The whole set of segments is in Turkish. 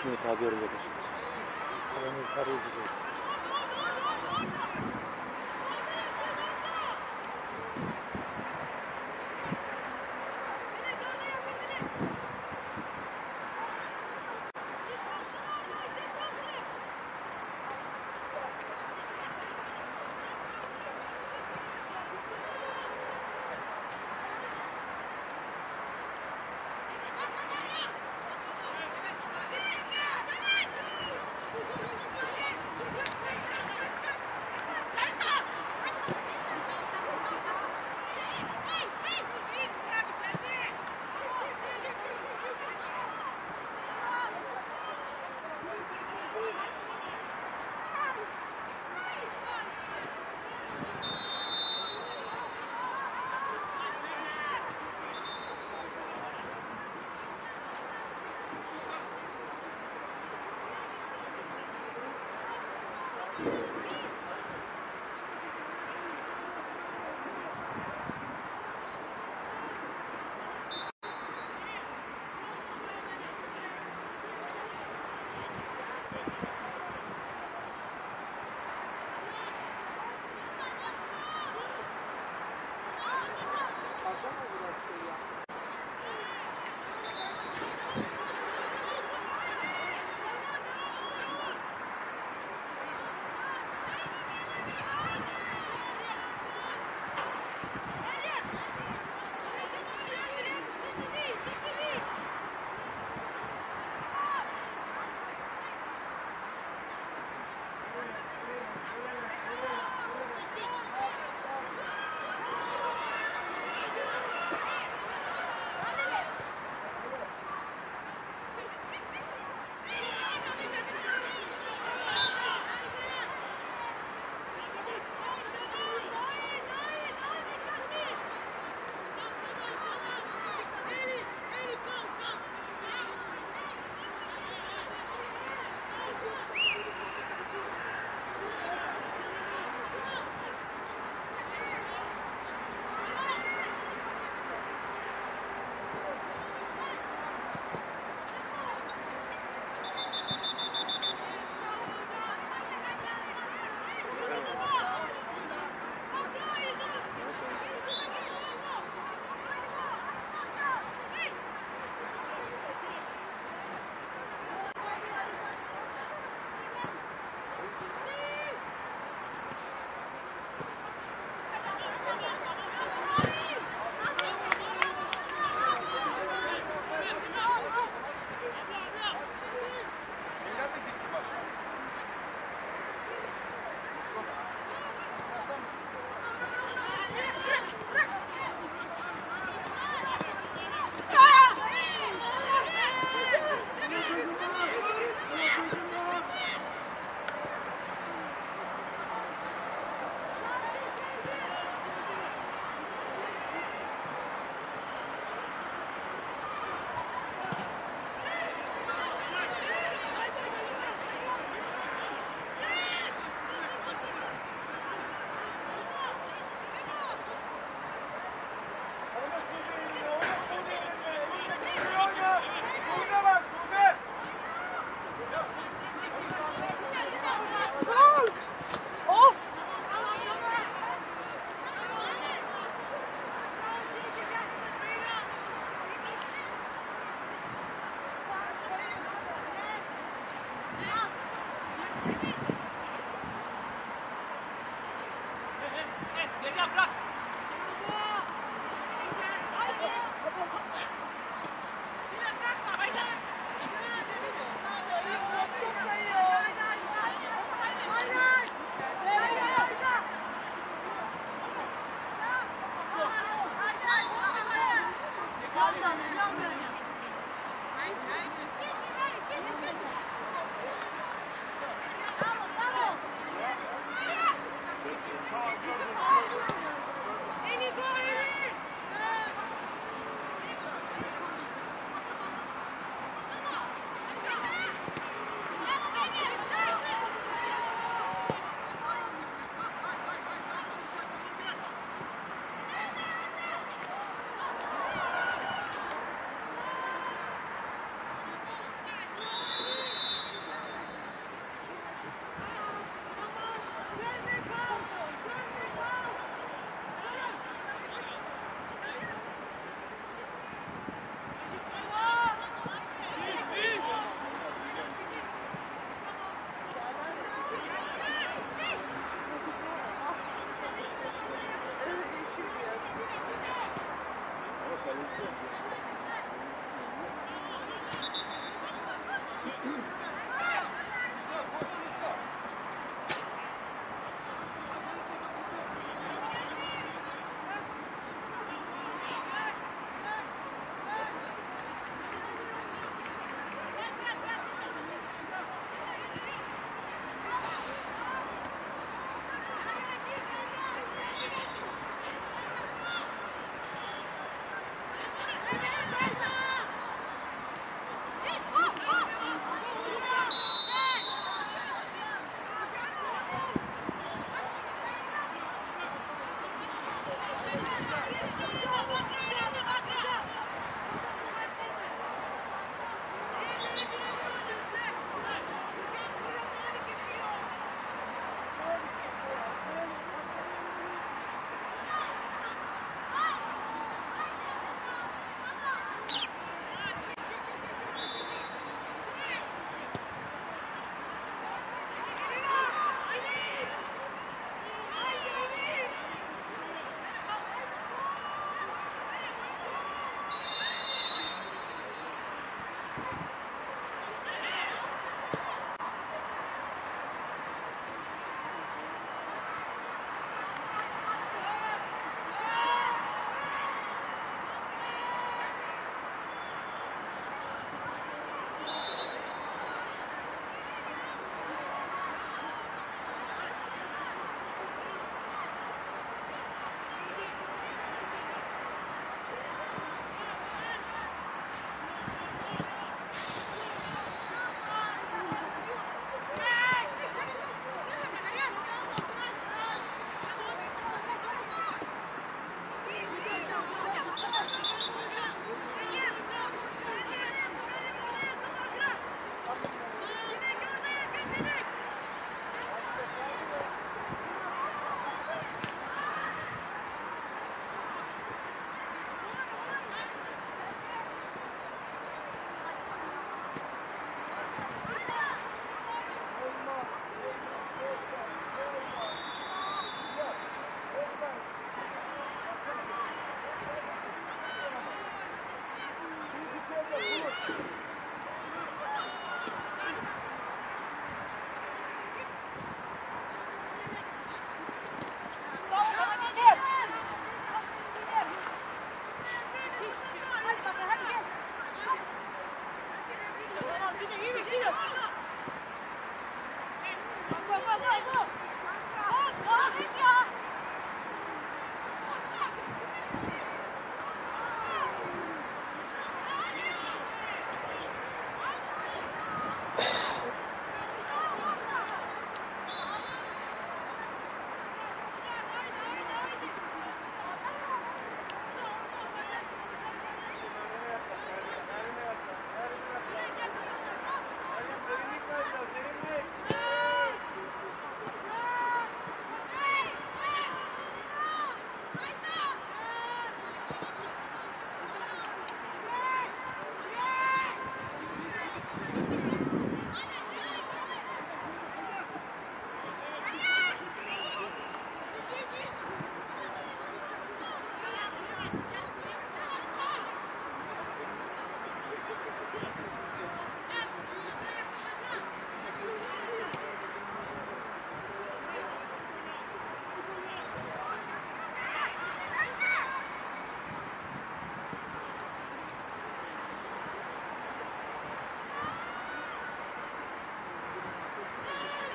düşünüyor tabi yorum yapıyorsunuz? Kalemi yukarı izleyeceğiz.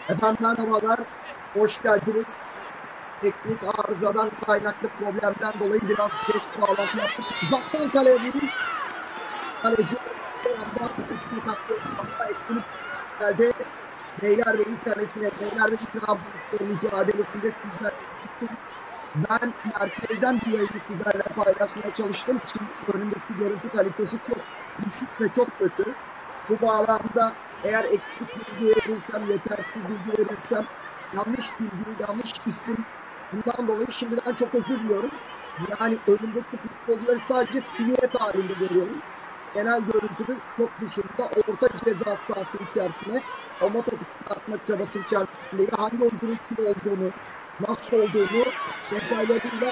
Efendim merhabalar, hoş geldiniz. Teknik arızadan kaynaklı problemden dolayı biraz geç bağlantı yaptık. Uzaktan kaleye vuruş. Kaleci şu anda etkinlik atıyor. Etkinlik geldi. Beylerbeyi kalesine, Beylerbeyi Trabzonspor mücadelesinde sizlerle birlikteyiz. Ben merkezden bir yayını sizlerle paylaşmaya çalıştım. Çünkü önümdeki görüntü kalitesi çok düşük ve çok kötü. Bu bağlamda eğer eksik bilgi verirsem, yetersiz bilgi verirsem, yanlış bilgi, yanlış isim, bundan dolayı şimdiden çok özür diliyorum. Yani önümdeki futbolcuları sadece silüet halinde görüyorum. Genel görüntünün çok dışında orta ceza sahası içerisine ama topu çıkartma çabası içerisinde hangi oyuncunun kim olduğunu, nasıl olduğunu detaylarıyla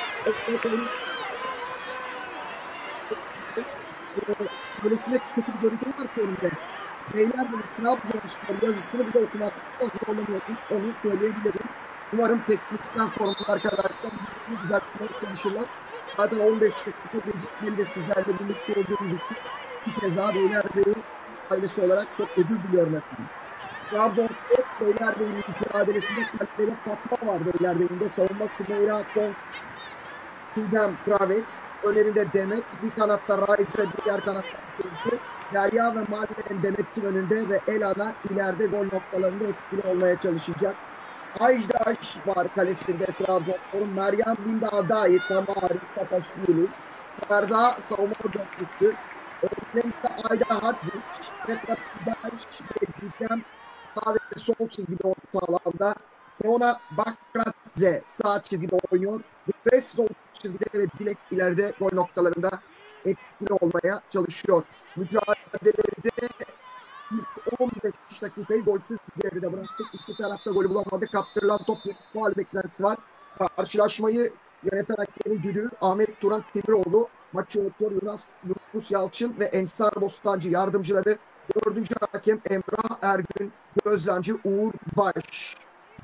böylesine kötü bir görüntü var ki önümde. Beylerbeyi Trabzonspor yazısını bile okumakta zorlanıyordum. Onu söyleyebilirim. Umarım teknikten sorumlu arkadaşlar bunu düzeltmeye çalışırlar. Zaten 15 dakika gecikmeli de sizlerle birlikte olduğumuz için bir kez daha Beylerbeyi ailesi olarak çok özür diliyorum efendim. Trabzonspor Beylerbeyi mücadelesinde kalede Fatma var Beylerbeyi'nde. Savunma Sümeyra Kong, Çiğdem Kravet, önerinde Demet, bir kanatta Raize, diğer kanatta Derya ve Mahallenin Demet'in önünde ve Elana ileride gol noktalarında etkili olmaya çalışacak. Ajdaş var kalesinde Trabzonspor'un. Meryem Bindağday, Tamari, Tataşvili. Ferda savunma dörtlüsü. Örneğinde Ayda Hadric, Petra Pidaş ve Didem sağ ve sol çizgide orta alanda. Teona Bakradze sağ çizgide oynuyor. Dupres sol çizgide ve Dilek ileride gol noktalarında etkili olmaya çalışıyor. Mücadelede ilk 15 dakikayı golsüz geride bıraktık. İki tarafta golü bulamadı. Kaptırılan top bir faul beklentisi var. Karşılaşmayı yöneten hakemin düdüğü Ahmet Turan Temiroğlu. Maçı yönetiyor Yunus Yalçın ve Ensar Bostancı yardımcıları. Dördüncü hakem Emrah Ergün, gözlemci Uğur Baş.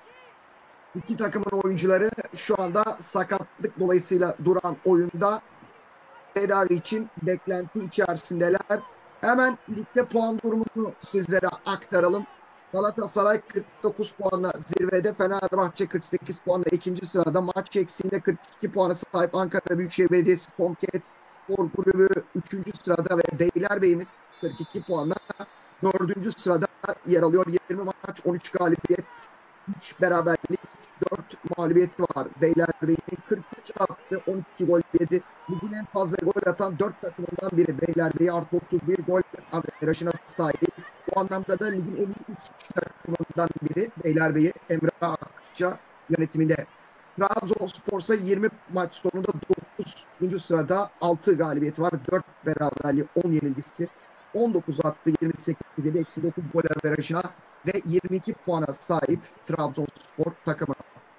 İki takımın oyuncuları şu anda sakatlık dolayısıyla duran oyunda tedavi için beklenti içerisindeler. Hemen ligde puan durumunu sizlere aktaralım. Galatasaray 49 puanla zirvede, Fenerbahçe 48 puanla ikinci sırada, maç eksiğinde 42 puana sahip Ankara Büyükşehir Belediyesi Komket Spor Kulübü 3. sırada ve Beylerbeyi'miz 42 puanla 4. sırada yer alıyor. 20 maç, 13 galibiyet, 3 beraberlik, 4 mağlubiyeti var. Beylerbeyi'nin 43 attı, 12 gol yedi. Ligin en fazla gol atan 4 takımından biri. Beylerbeyi artı 31 gol averajına sahip. Bu anlamda da ligin en iyi 3 takımından biri Beylerbeyi Emre Akça yönetiminde. Trabzonspor ise 20 maç sonunda 9. sırada 6 galibiyeti var. 4 beraberliği, 10 yenilgisi. 19 attı, 28 yedi, eksi 9 gol averajına ve 22 puana sahip Trabzonspor takımı.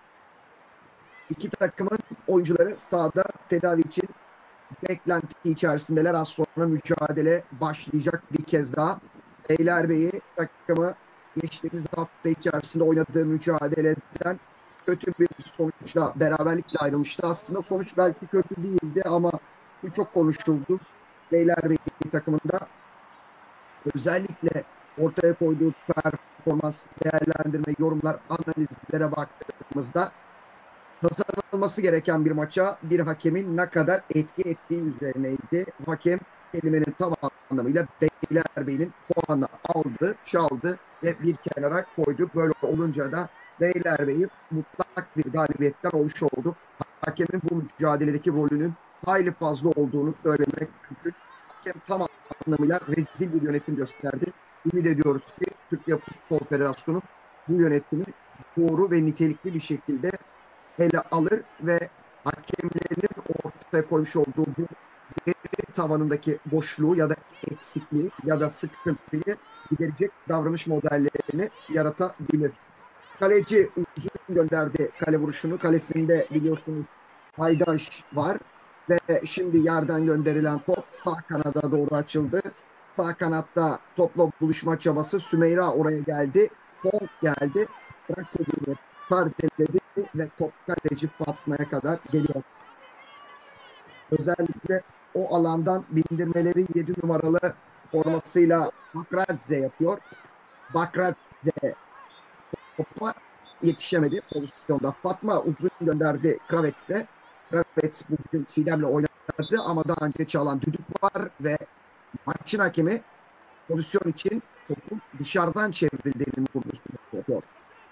İki takımın oyuncuları sahada tedavi için beklenti içerisindeler. Az sonra mücadele başlayacak bir kez daha. Beylerbeyi takımı geçtiğimiz hafta içerisinde oynadığı mücadeleden kötü bir sonuçla, beraberlikle ayrılmıştı. Aslında sonuç belki kötü değildi ama çok konuşuldu. Beylerbeyi takımında özellikle ortaya koyduğu performans, değerlendirme, yorumlar, analizlere baktığımızda kazanılması gereken bir maça bir hakemin ne kadar etki ettiği üzerineydi. Hakem kelimenin tam anlamıyla Beylerbeyi'nin puanını aldı, çaldı ve bir kenara koydu. Böyle olunca da Beylerbeyi mutlak bir galibiyetten olmuş oldu. Hakemin bu mücadeledeki rolünün hayli fazla olduğunu söylemek mümkün. Hakem tam anlamıyla rezil bir yönetim gösterdi. Ümit ediyoruz ki Türkiye Futbol Federasyonu bu yönetimi doğru ve nitelikli bir şekilde ele alır ve hakemlerin ortaya koymuş olduğu bu veri tavanındaki boşluğu ya da eksikliği ya da sıkıntıyı giderecek davranış modellerini yaratabilir. Kaleci uzun gönderdi kale vuruşunu. Kalesinde biliyorsunuz Haydaş var ve şimdi yerden gönderilen top sağ kanada doğru açıldı. Sağ kanatta topla buluşma çabası, Sümeyra oraya geldi. Kong geldi. Rakibini parteledi ve top kaleci Fatma'ya kadar geliyor. Özellikle o alandan bindirmeleri 7 numaralı formasıyla Bakradze yapıyor. Bakradze Topa yetişemedi pozisyonda. Fatma uzun gönderdi Kravets'e. Kravets bugün Çiğdem'le oynadı ama daha önce çalan düdük var ve maçın hakemi pozisyon için topun dışarıdan çevrildiğinin vurgusunu yapıyor.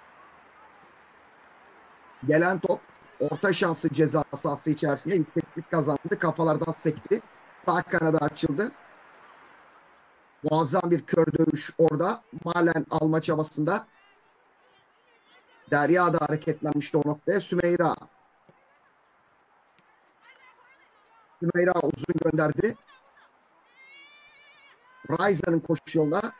Gelen top orta şansı ceza sahası içerisinde yükseklik kazandı. Kafalardan sekti. Sağ kanada açıldı. Muazzam bir kör dövüş orada. Malen alma çabasında. Derya da hareketlenmişti o noktaya. Sümeyra. Sümeyra uzun gönderdi. Raiza'nın koşu yoluna.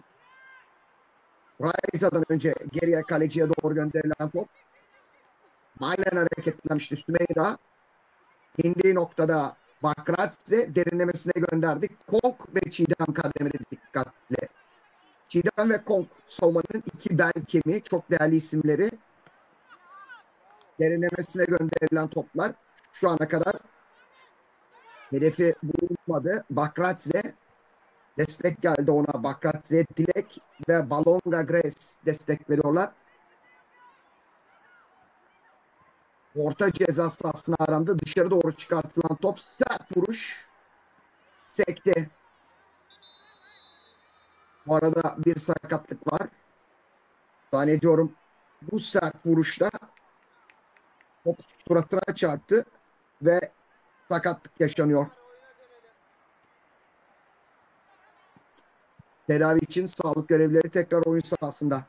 Raiza'dan önce geriye kaleciye doğru gönderilen top. Malen hareketlenmişti. Sümeyra. İndiği noktada Bakratze derinlemesine gönderdi. Konk ve Çiğdem kademede dikkatli. Çiğdem ve Konk savunmanın iki bel kemiği. Çok değerli isimleri. Derinlemesine gönderilen toplar şu ana kadar hedefi bulunmadı. Bakratze destek geldi ona. Bakratze, Dilek ve Balonga Gres destek veriyorlar. Orta ceza sahasına arandı. Dışarı doğru çıkartılan top sert vuruş. Sekti. Bu arada bir sakatlık var. Zannediyorum bu sert vuruşta top suratına çarptı ve sakatlık yaşanıyor. Tedavi için sağlık görevlileri tekrar oyun sahasında.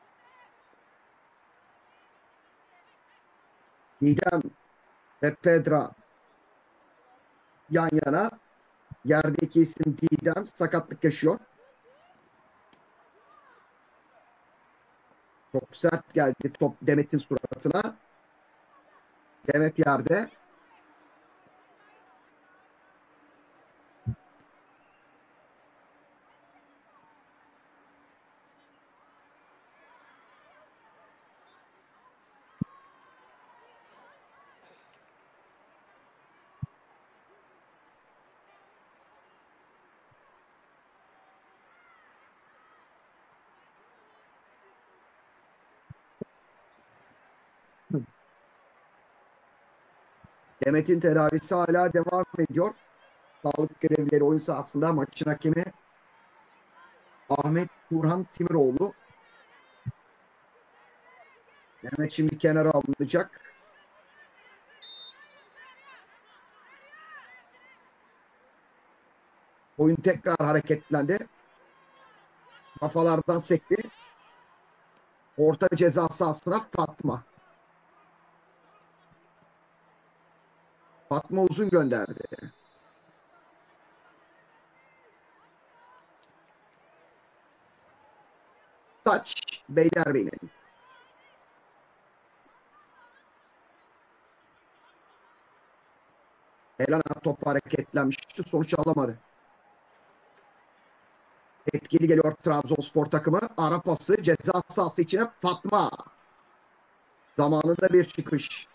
Didem ve Pedra yan yana. Yerdeki isim Didem sakatlık yaşıyor. Çok sert geldi top Demet'in suratına. Demet yerde. Demet'in tedavisi hala devam ediyor. Sağlık görevlileri oyun sahasında. Maçın hakemi Ahmet Turhan Timiroğlu. Demet şimdi kenara alınacak. Oyun tekrar hareketlendi. Kafalardan sekti. Orta ceza sahasına Fatma. Fatma uzun gönderdi. Taç Beylerbeyi'nin. Elana top hareketlenmişti. Sonuç alamadı. Etkili geliyor Trabzonspor takımı. Ara pası ceza sahası içine Fatma. Zamanında bir çıkış.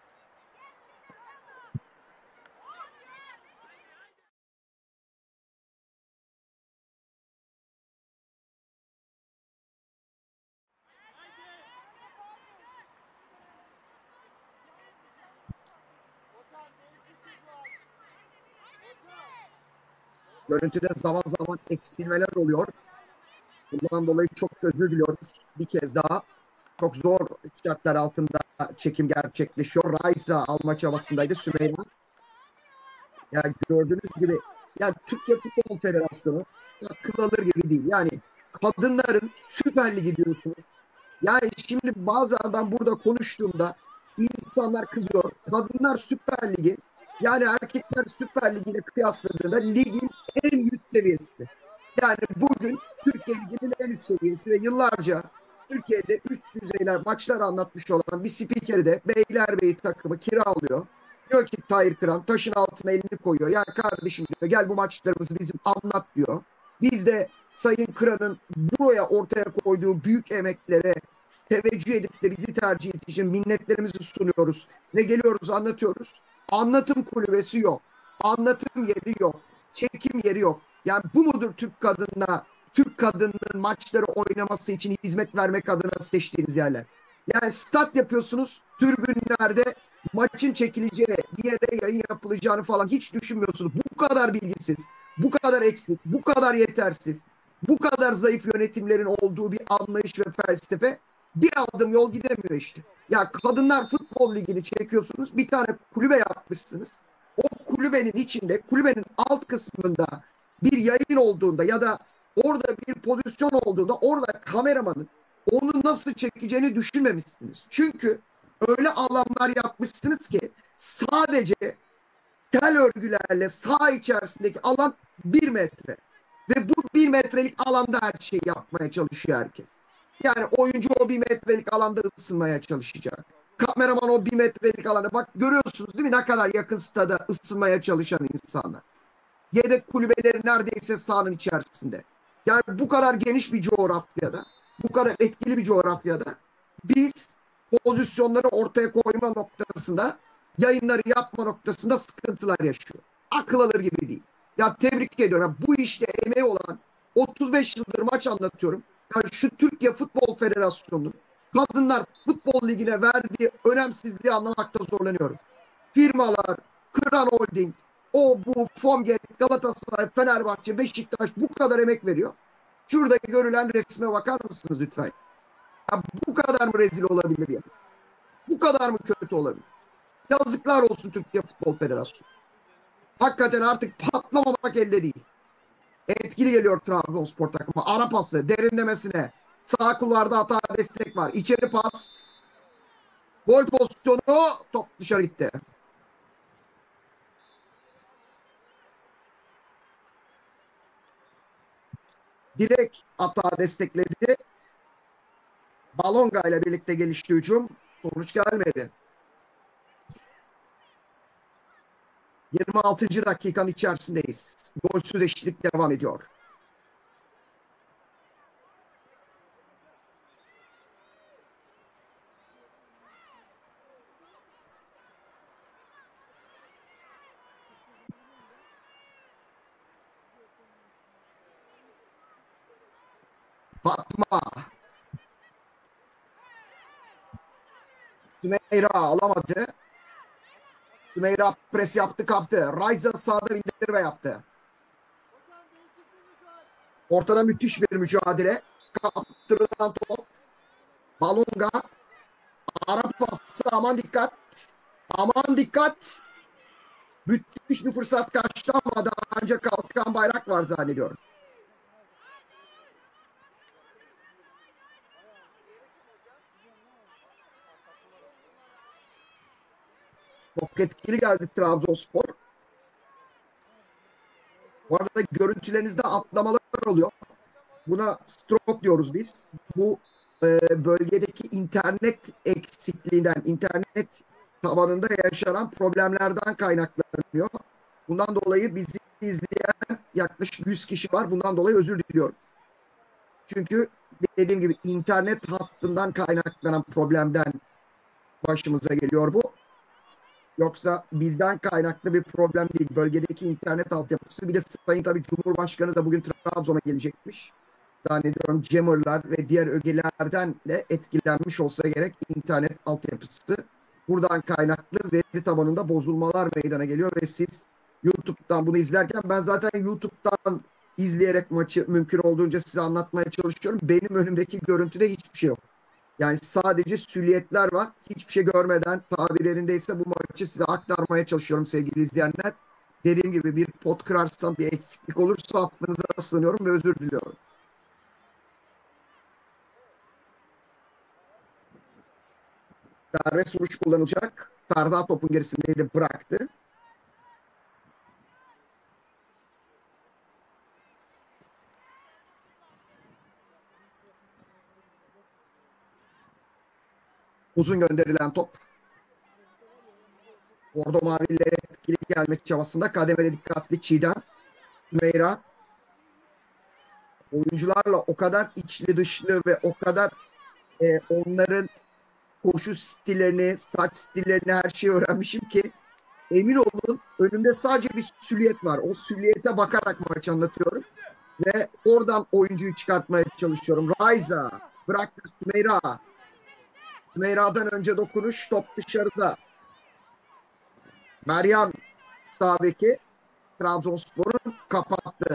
Görüntüde zaman zaman eksilmeler oluyor. Bundan dolayı çok özür diliyoruz. Bir kez daha çok zor şartlar altında çekim gerçekleşiyor. Raiza alma çabasındaydı. Sümeyra. Ya gördüğünüz gibi ya Türkiye Futbol Federasyonu akıl alır gibi değil. Yani kadınların Süper Ligi diyorsunuz. Yani şimdi bazen ben burada konuştuğumda insanlar kızıyor. Kadınlar Süper Ligi yani erkekler Süper Ligi ile kıyasladığında ligin en üst seviyesi. Yani bugün Türkiye Ligi'nin en üst seviyesi ve yıllarca Türkiye'de üst düzeyler maçlar anlatmış olan bir spikeri de Beylerbeyi takımı kiralıyor. Diyor ki Tahir Kıran taşın altına elini koyuyor. Ya kardeşim diyor gel bu maçlarımızı bizim anlat diyor. Biz de Sayın Kıran'ın buraya ortaya koyduğu büyük emeklere teveccüh edip de bizi tercih ettiği için minnetlerimizi sunuyoruz. Ve geliyoruz anlatıyoruz. Anlatım kulübesi yok. Anlatım yeri yok. Çekim yeri yok. Yani bu mudur Türk kadınına Türk kadınının maçları oynaması için hizmet vermek adına seçtiğiniz yerler. Yani stat yapıyorsunuz, tribünlerde maçın çekileceği, bir yere yayın yapılacağını falan hiç düşünmüyorsunuz. Bu kadar bilgisiz, bu kadar eksik, bu kadar yetersiz, bu kadar zayıf yönetimlerin olduğu bir anlayış ve felsefe bir adım yol gidemiyor işte. Ya kadınlar futbol ligini çekiyorsunuz, bir tane kulübe yapmışsınız. O kulübenin içinde, kulübenin alt kısmında bir yayın olduğunda ya da orada bir pozisyon olduğunda orada kameramanın onu nasıl çekeceğini düşünmemişsiniz. Çünkü öyle alanlar yapmışsınız ki sadece tel örgülerle saha içerisindeki alan 1 metre. Ve bu 1 metrelik alanda her şeyi yapmaya çalışıyor herkes. Yani oyuncu o 1 metrelik alanda ısınmaya çalışacak. Kameraman o 1 metrelik alanda. Bak görüyorsunuz değil mi ne kadar yakın stada ısınmaya çalışan insanlar. Yedek kulübeleri neredeyse sahanın içerisinde. Yani bu kadar geniş bir coğrafyada, bu kadar etkili bir coğrafyada biz pozisyonları ortaya koyma noktasında, yayınları yapma noktasında sıkıntılar yaşıyor. Akıl alır gibi değil. Ya tebrik ediyorum. Bu işte emeği olan 35 yıldır maç anlatıyorum. Yani şu Türkiye Futbol Federasyonu'nun Kadınlar Futbol Ligi'ne verdiği önemsizliği anlamakta zorlanıyorum. Firmalar, Kıran Holding, o bu Fomget, Galatasaray, Fenerbahçe, Beşiktaş bu kadar emek veriyor. Şurada görülen resme bakar mısınız lütfen? Ya bu kadar mı rezil olabilir ya? Bu kadar mı kötü olabilir? Yazıklar olsun Türkiye Futbol Federasyonu. Hakikaten artık patlamamak elde değil. Etkili geliyor Trabzonspor takımı. Ara pası, derinlemesine. Sağ kulvarda hata destek var. İçeri pas. Gol pozisyonu. Top dışarı gitti. Direkt hata destekledi. Balonga ile birlikte gelişti hücum. Sonuç gelmedi. 26. dakikanın içerisindeyiz. Golsüz eşitlik devam ediyor. Fatma. Sümeyra alamadı. Sümeyra pres yaptı kaptı. Raiza sağda indirme yaptı. Ortada müthiş bir mücadele. Kaptırılan top. Balonga. Ara pası aman dikkat. Aman dikkat. Müthiş bir fırsat kaçtı ama daha önce kalkan bayrak var zannediyorum. Çok etkili geldi Trabzonspor. Bu arada görüntülerinizde atlamalar oluyor. Buna stroke diyoruz biz. Bu bölgedeki internet eksikliğinden, internet tabanında yaşanan problemlerden kaynaklanıyor. Bundan dolayı bizi izleyen yaklaşık 100 kişi var. Bundan dolayı özür diliyoruz. Çünkü dediğim gibi internet hattından kaynaklanan problemden başımıza geliyor bu. Yoksa bizden kaynaklı bir problem değil. Bölgedeki internet altyapısı. Bir de Sayın tabii Cumhurbaşkanı da bugün Trabzon'a gelecekmiş. Zannediyorum Jammer'lar ve diğer ögelerden de etkilenmiş olsa gerek internet altyapısı. Buradan kaynaklı veri tabanında bozulmalar meydana geliyor ve siz YouTube'dan bunu izlerken ben zaten YouTube'dan izleyerek maçı mümkün olduğunca size anlatmaya çalışıyorum. Benim önümdeki görüntüde hiçbir şey yok. Yani sadece süliyetler var. Hiçbir şey görmeden tabirlerindeyse bu maçı size aktarmaya çalışıyorum sevgili izleyenler. Dediğim gibi bir pot kırarsam bir eksiklik olursa affınıza sığınıyorum ve özür diliyorum. Serbest vuruş kullanılacak. Ferda topun gerisindeydi, bıraktı. Uzun gönderilen top. Bordo mavililere etkili gelmek çabasında kademeli dikkatli Çiğdem. Meyra. Oyuncularla o kadar içli dışlı ve o kadar onların koşu stillerini, saç stillerini her şeyi öğrenmişim ki emin olun önümde sadece bir süliyet var. O süliyete bakarak maçı anlatıyorum. Ve oradan oyuncuyu çıkartmaya çalışıyorum. Raiza bıraktı Sümeyra. Sümeyra'dan önce dokunuş, top dışarıda. Meryem sağ beki Trabzonspor'un kapattı.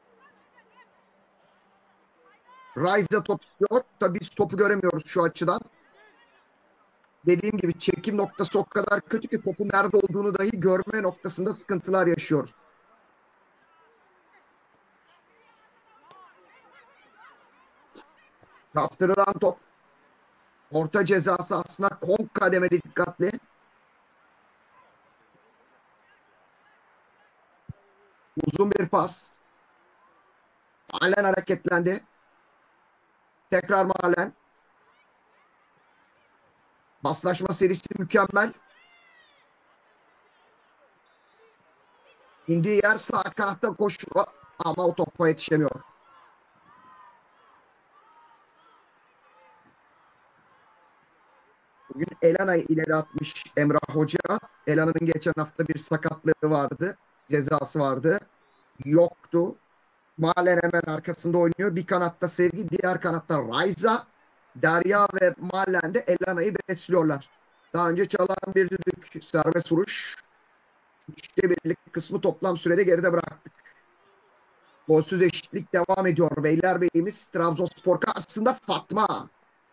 Raiza top istiyor. Tabii biz topu göremiyoruz şu açıdan. Dediğim gibi çekim noktası o kadar kötü ki topun nerede olduğunu dahi görme noktasında sıkıntılar yaşıyoruz. Kaptırılan top. Orta ceza sahasına kon kademeli dikkatli. Uzun bir pas. Malen hareketlendi. Tekrar Malen. Paslaşma serisi mükemmel. İndiği yer sağ kanatta koşuyor ama o topa yetişemiyor. Bugün Elana'yı ileri atmış Emrah Hoca. Elana'nın geçen hafta bir sakatlığı vardı. Cezası vardı. Yoktu. Malen hemen arkasında oynuyor. Bir kanatta Sevgi, diğer kanatta Raiza. Derya ve Malen de Elana'yı besliyorlar. Daha önce çalan bir düdük, serbest vuruş. 3'te birlik kısmı toplam sürede geride bıraktık. Golsüz eşitlik devam ediyor. Beylerbeyi'miz Trabzonspor karşısında Fatma.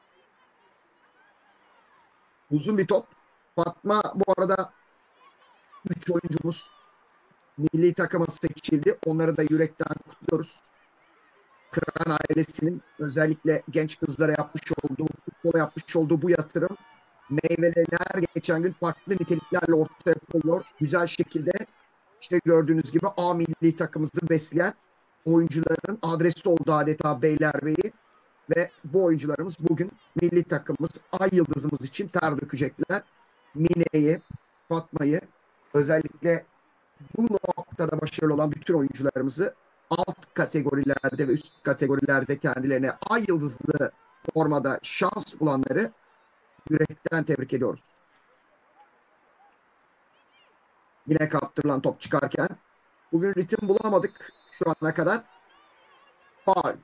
Uzun bir top. Fatma bu arada 3 oyuncumuz milli takıma seçildi. Onları da yürekten kutluyoruz. Kıran ailesinin özellikle genç kızlara yapmış olduğu, futbola yapmış olduğu bu yatırım meyvelerini her geçen gün farklı niteliklerle ortaya koyuyor. Güzel şekilde işte gördüğünüz gibi A milli takımımızı besleyen oyuncuların adresi oldu adeta Beylerbeyi ve bu oyuncularımız bugün milli takımımız Ay Yıldızımız için ter dökecekler. Mine'yi, Fatma'yı özellikle bu noktada başarılı olan bütün oyuncularımızı alt kategorilerde ve üst kategorilerde kendilerine Ay Yıldızlı formada şans bulanları yürekten tebrik ediyoruz. Yine kaptırılan top çıkarken bugün ritim bulamadık şu ana kadar. Faul.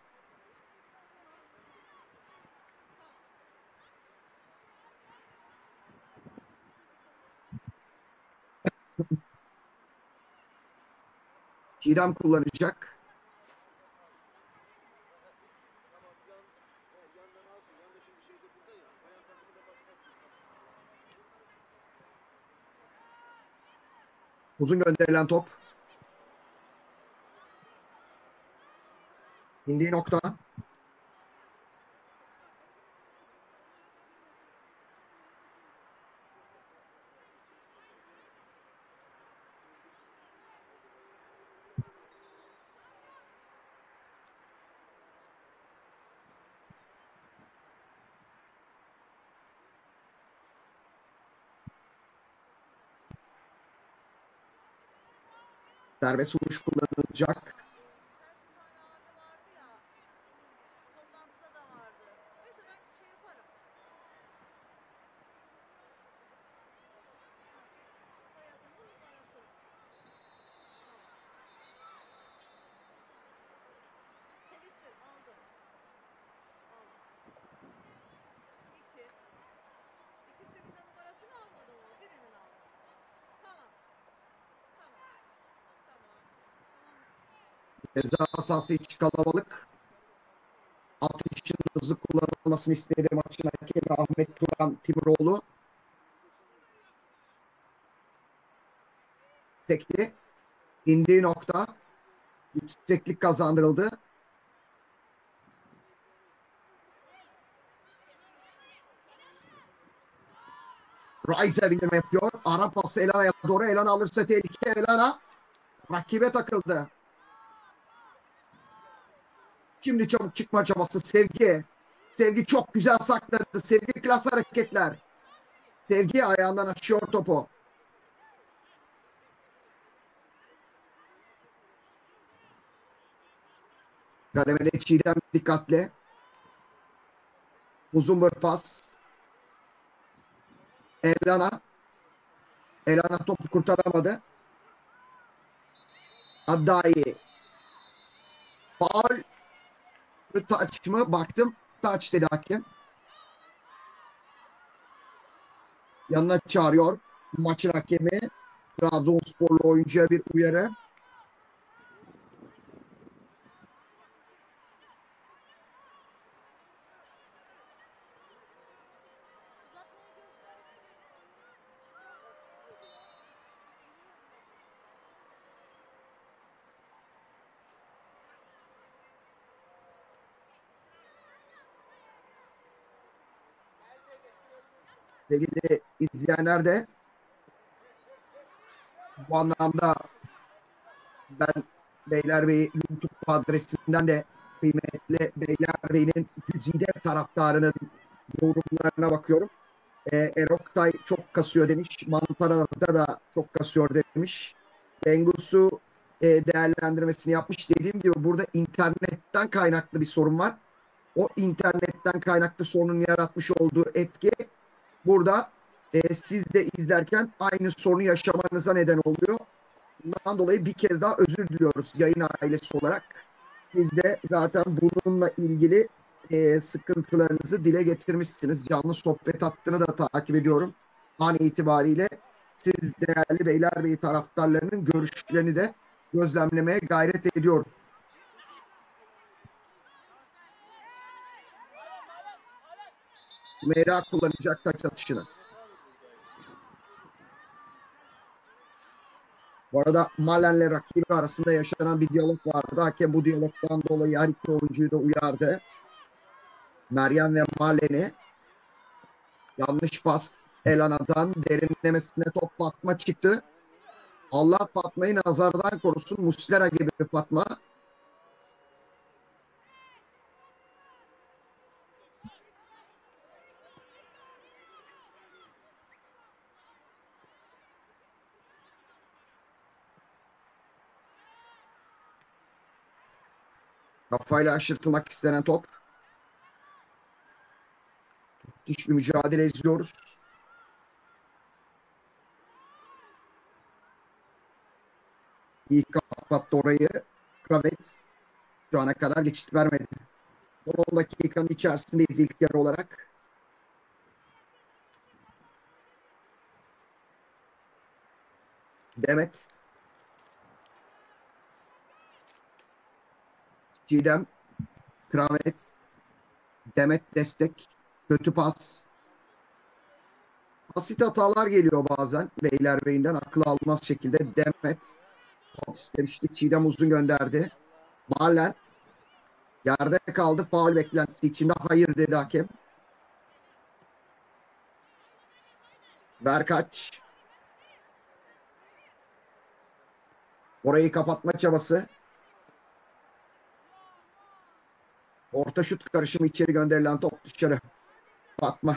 Çiğdem kullanacak. Uzun gönderilen top. İndiği nokta. Serbest vuruş kullanılacak. Ceza sahası içi kalabalık. Atışın hızlı kullanılmasını istedi maçın hakemi Ahmet Turan Timiroğlu. Tekli. İndiği nokta. Yükseklik kazandırıldı. Rice bindirme yapıyor. Ara pası Elana'ya doğru. Elana alırsa tehlike. Elana rakibe takıldı. Şimdi çabuk çıkma çabası Sevgi. Sevgi çok güzel sakladı. Sevgi klas hareketler. Sevgi ayağından açıyor topu. Kademede Çiğdem dikkatli. Uzun bir pas. Elana. Elana topu kurtaramadı. Adai. Faul mü taç mı? Baktım. Taç dedi hakem. Yanına çağırıyor maçın hakemi. Trabzonsporlu oyuncuya bir uyarı. Sevgili izleyenler de bu anlamda ben Beylerbeyi YouTube adresinden de kıymetli Beylerbeyi'nin güzide taraftarının yorumlarına bakıyorum. Eroktay çok kasıyor demiş. Mantara'da da çok kasıyor demiş. Bengus'u değerlendirmesini yapmış. Dediğim gibi burada internetten kaynaklı bir sorun var. O internetten kaynaklı sorunun yaratmış olduğu etki burada siz de izlerken aynı sorunu yaşamanıza neden oluyor. Bundan dolayı bir kez daha özür diliyoruz yayın ailesi olarak. Siz de zaten bununla ilgili sıkıntılarınızı dile getirmişsiniz. Canlı sohbet hattını da takip ediyorum. An itibariyle siz değerli Beylerbeyi taraftarlarının görüşlerini de gözlemlemeye gayret ediyoruz. Meyra kullanacak taç atışını. Bu arada Malen'le rakibi arasında yaşanan bir diyalog vardı. Hakem bu diyalogdan dolayı her iki oyuncuyu da uyardı. Meryem ve Malen'i yanlış pas Elana'dan derinlemesine top Fatma çıktı. Allah Fatma'yı nazardan korusun. Muslera gibi Fatma. Kafayla aşırtılmak istenen top. Müthiş bir mücadele izliyoruz. İyi kapattı orayı. Kravets şu ana kadar geçit vermedi. 10 dakikanın içerisindeyiz ilk yarı olarak. Demet. Çiğdem. Kravets. Demet destek. Kötü pas. Basit hatalar geliyor bazen. Beylerbeyi'nden akıl almaz şekilde. Demet. Top istemişti. Çiğdem uzun gönderdi. Marlen. Yerde kaldı. Faul beklentisi içinde. Hayır dedi hakem. Berkaç. Orayı kapatma çabası. Orta şut karışımı içeri gönderilen top dışarı. Fatma.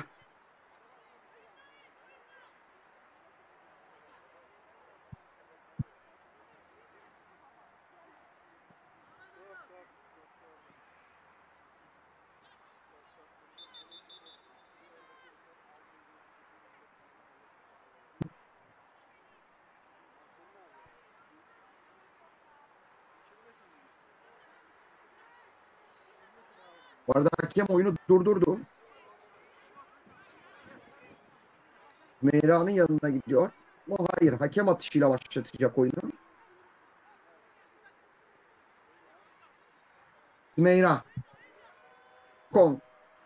Bu arada hakem oyunu durdurdu. Meyra'nın yanına gidiyor. Ama hayır, hakem atışıyla başlatacak oyunu. Meyra. Kon.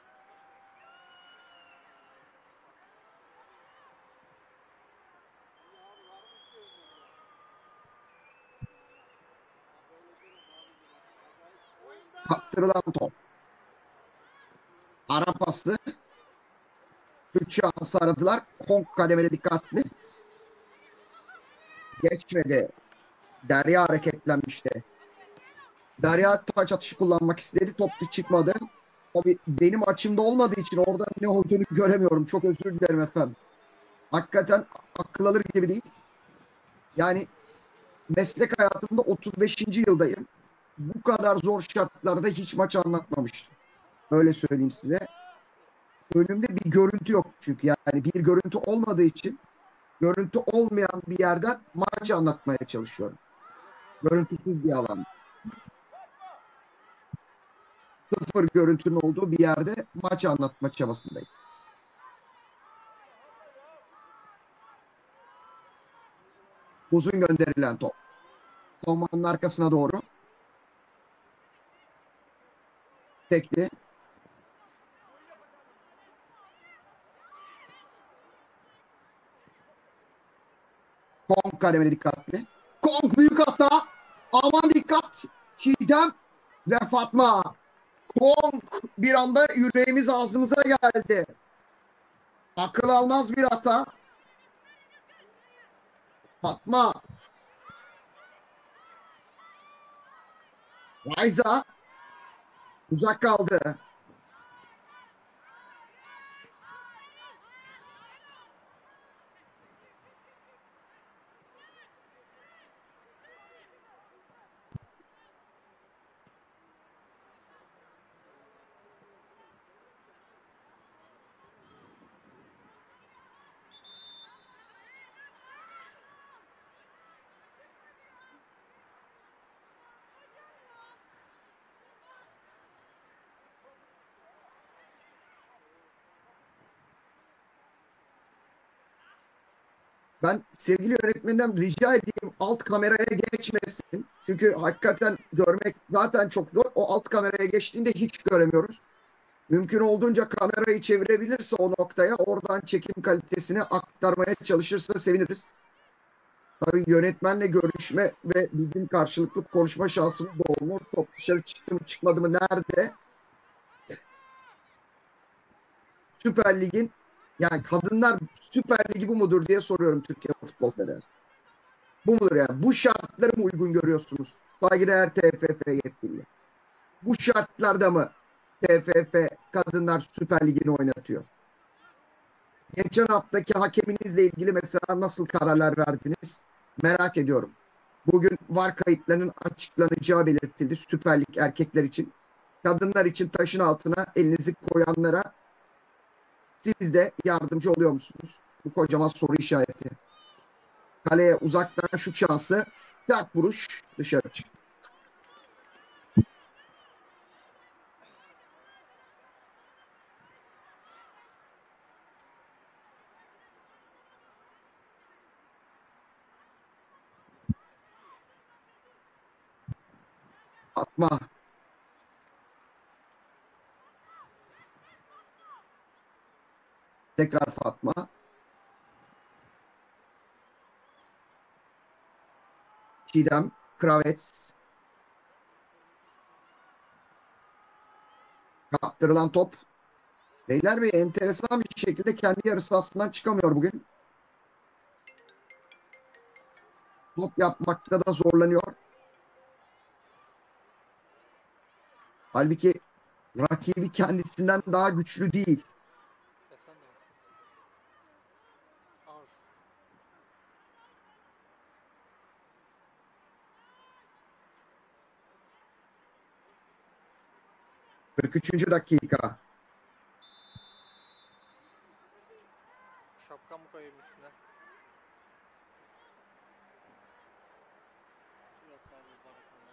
Kaptırılan top. Ara pası. 3 şans aradılar. Kong kademeli dikkatli. Geçmedi. Derya hareketlenmişti. Derya taç atışı kullanmak istedi. Top da çıkmadı. Tabii benim açımda olmadığı için orada ne olduğunu göremiyorum. Çok özür dilerim efendim. Hakikaten akıl alır gibi değil. Yani meslek hayatımda 35. yıldayım. Bu kadar zor şartlarda hiç maç anlatmamıştım. Öyle söyleyeyim size. Önümde bir görüntü yok çünkü. Yani bir görüntü olmadığı için görüntü olmayan bir yerden maç anlatmaya çalışıyorum. Görüntüsüz bir alan. sıfır görüntünün olduğu bir yerde maçı anlatma çabasındayım. Uzun gönderilen top. Savunmanın arkasına doğru. Tekli. Kong kademeli dikkatli. Kong büyük hata. Aman dikkat. Çiğdem ve Fatma. Kong bir anda yüreğimiz ağzımıza geldi. Akıl almaz bir hata. Fatma. Raiza. Uzak kaldı. Ben sevgili yönetmenden rica edeyim alt kameraya geçmesin. Çünkü hakikaten görmek zaten çok zor. O alt kameraya geçtiğinde hiç göremiyoruz. Mümkün olduğunca kamerayı çevirebilirse o noktaya oradan çekim kalitesini aktarmaya çalışırsa seviniriz. Tabii yönetmenle görüşme ve bizim karşılıklı konuşma şansımız da olmuyor. Top dışarı çıktı mı çıkmadı mı nerede? Süper Lig'in yani kadınlar Süper Ligi bu mudur diye soruyorum Türkiye Futbol Federasyonu. Bu mudur yani? Bu şartları mı uygun görüyorsunuz? Saygıdeğer TFF yetkili. Bu şartlarda mı TFF Kadınlar Süper Ligi'ni oynatıyor? Geçen haftaki hakeminizle ilgili mesela nasıl kararlar verdiniz? Merak ediyorum. Bugün VAR kayıtlarının açıklanacağı belirtildi Süper Lig erkekler için. Kadınlar için taşın altına elinizi koyanlara siz de yardımcı oluyor musunuz? Bu kocaman soru işareti. Kaleye uzaktan şut şansı. Sert vuruş dışarı çıktı. Atma. Tekrar Fatma. Çiğdem. Kravets. Kaptırılan top. Beyler bir enteresan bir şekilde kendi yarı sahasından çıkamıyor bugün. Top yapmakta da zorlanıyor. Halbuki rakibi kendisinden daha güçlü değil. Efendim. Az. 43. dakika. Şapka mı koyayım üstüne? Yok abi bana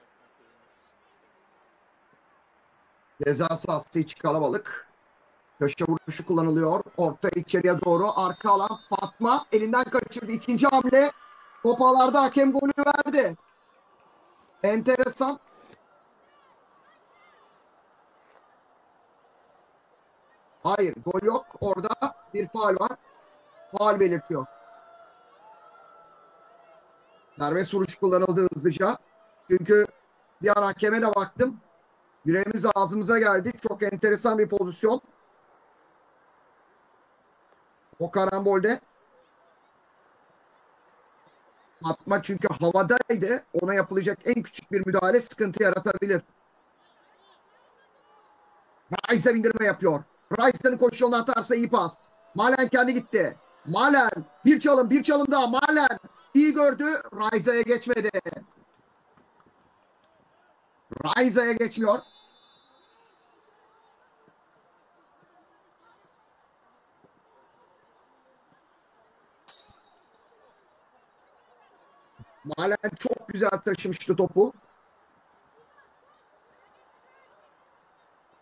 Ceza sahası içi kalabalık. Köşe vuruşu kullanılıyor. Orta içeriye doğru. Arka alan Fatma elinden kaçırdı. İkinci hamle. Topalarda hakem golü verdi. Enteresan. Hayır gol yok. Orada bir faul var. Faul belirtiyor. Serbest vuruş kullanıldı hızlıca. Çünkü bir an hakeme de baktım. Yüreğimiz ağzımıza geldi. Çok enteresan bir pozisyon. O karambolde Fatma çünkü havadaydı. Ona yapılacak en küçük bir müdahale sıkıntı yaratabilir. Rice bindirme yapıyor. Rice'ın koşu yolunu atarsa iyi pas. Malen kendi gitti. Malen bir çalım daha. Malen iyi gördü. Rice'e geçmedi. Rice'e geçmiyor. Malen çok güzel taşımıştı topu.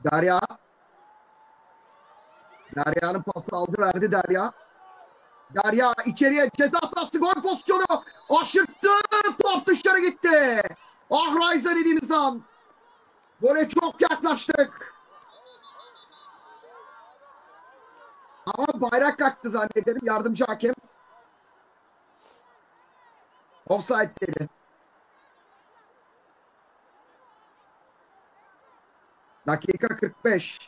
Derya. Derya'nın pası aldı verdi Derya. Derya içeriye ceza sahası gol pozisyonu. Aşırttı. Top dışarı gitti. Ah Raiza dediğimiz an. Gole çok yaklaştık. Ama bayrak kalktı zannederim. Yardımcı hakem. Offside dedi. Dakika 45.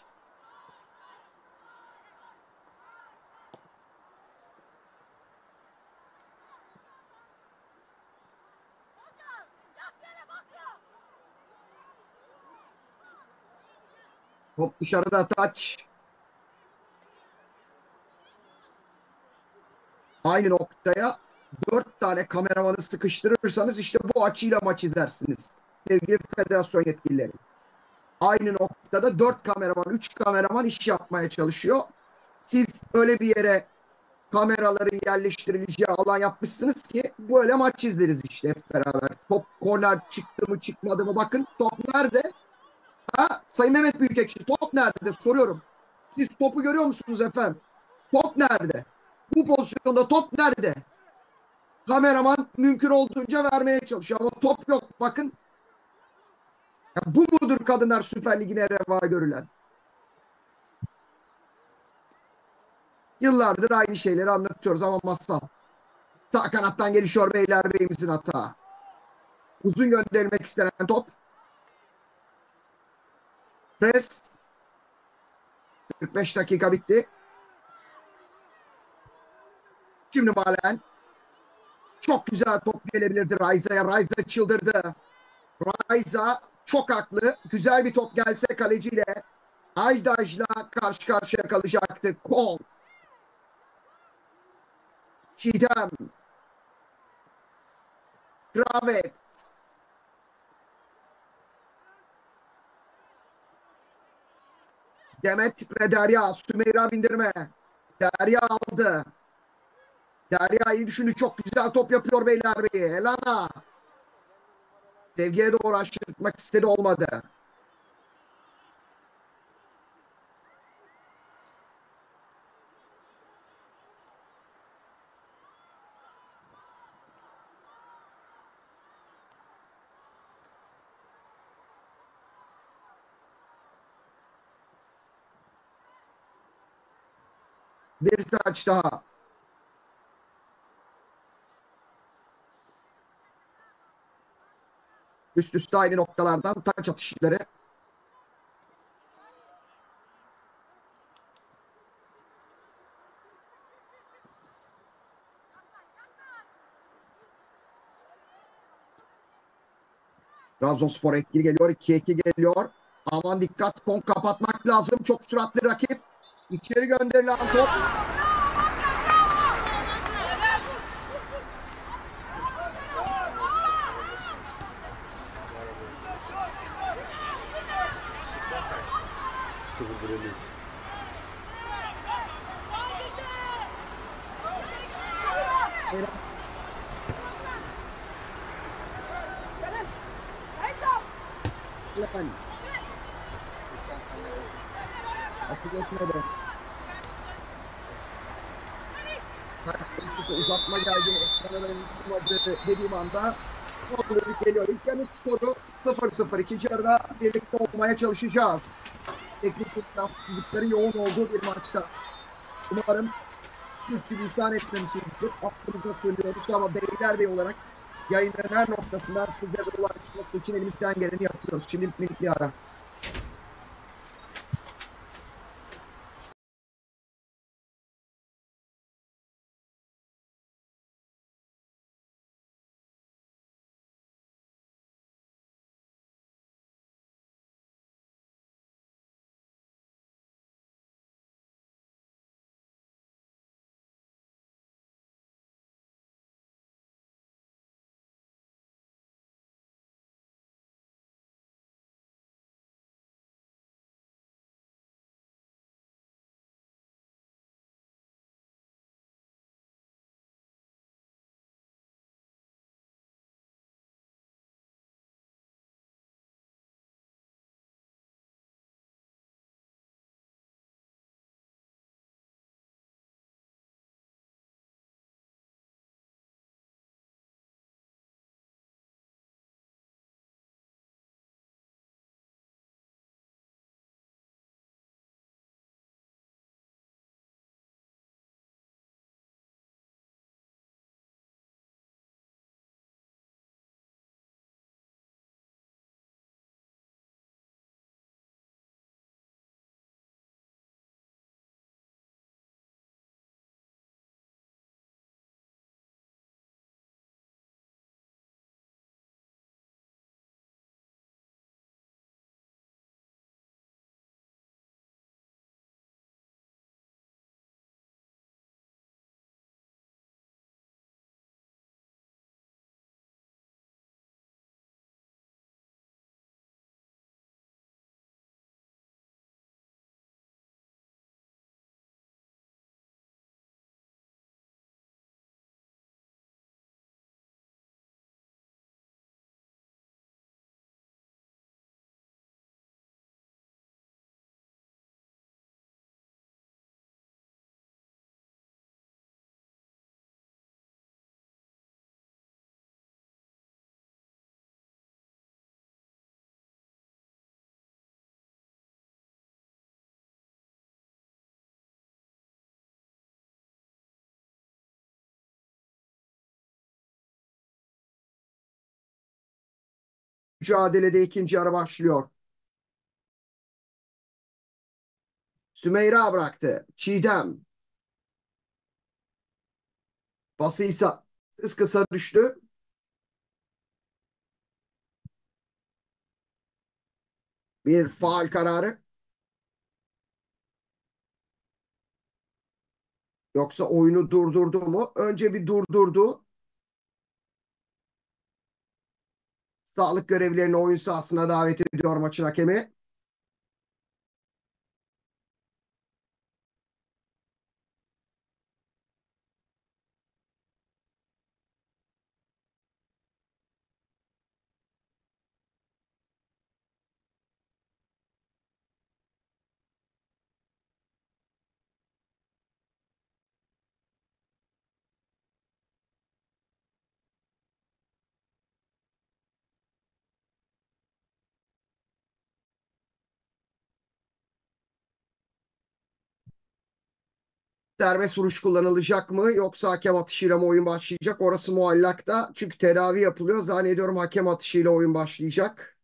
Top dışarıda taç. Aynı noktaya 4 tane kameramanı sıkıştırırsanız işte bu açıyla maç izlersiniz. Sevgili federasyon yetkilileri. Aynı noktada 4 kameraman, 3 kameraman iş yapmaya çalışıyor. Siz öyle bir yere kameraların yerleştirileceği alan yapmışsınız ki böyle maç izleriz işte hep beraber. Top korner çıktı mı çıkmadı mı bakın top nerede? Ha? Sayın Mehmet Büyükekşi top nerede soruyorum. Siz topu görüyor musunuz efendim? Top nerede? Bu pozisyonda top nerede? Kameraman mümkün olduğunca vermeye çalışıyor ama top yok bakın. Ya bu mudur Kadınlar Süper Ligi'ne reva görülen? Yıllardır aynı şeyleri anlatıyoruz ama masal. Sağ kanattan gelişiyor Beylerbeyi'mizin hata. Uzun gönderilmek istenen top. Pres. 45 dakika bitti. Şimdi Malen. Çok güzel top gelebilirdi Raiza'ya. Raiza çıldırdı. Raiza çok haklı. Güzel bir top gelse kaleciyle Ajdaj'la karşı karşıya kalacaktı. Kol. Çiğdem. Kravet. Demet ve Derya. Sümeyra bindirme. Derya aldı. Derya iyi düşündü. Çok güzel top yapıyor Beylerbeyi. Elana. Sevgiye doğru aşırtmak istedi olmadı. Bir taç daha. Üst üste aynı noktalardan taç atışları. Trabzonspor etkili geliyor. 2-2 geliyor. Aman dikkat. Kon kapatmak lazım. Çok süratli rakip. İçeri gönderilen top. Sıfır bireliyiz. Asıl geçmedi. Uzatma geldi. Ekrana ısınmadı dediğim anda gol geliyor. İlk yarı skoru 0-0. İkinci yarıda birlikte olmaya çalışacağız. Teknik imkansızlıkları yoğun olduğu bir maçta. Umarım güçlü lisan etmemişizdir. Aklımıza sığınıyoruz ama Beylerbeyi olarak yayının her noktasından sizlere ulaşması için elimizden geleni yapıyoruz. Şimdi minik bir ara. mücadelede ikinci yarı başlıyor. Sümeyra bıraktı. Çiğdem. Pası ise kısa düştü. Bir faul kararı. Yoksa oyunu durdurdu mu? Önce bir durdurdu. Sağlık görevlilerini oyun sahasına davet ediyor maçın hakemi. Serbest vuruş kullanılacak mı yoksa hakem atışıyla mı oyun başlayacak? Orası muallakta. Çünkü tedavi yapılıyor. Zannediyorum hakem atışıyla oyun başlayacak.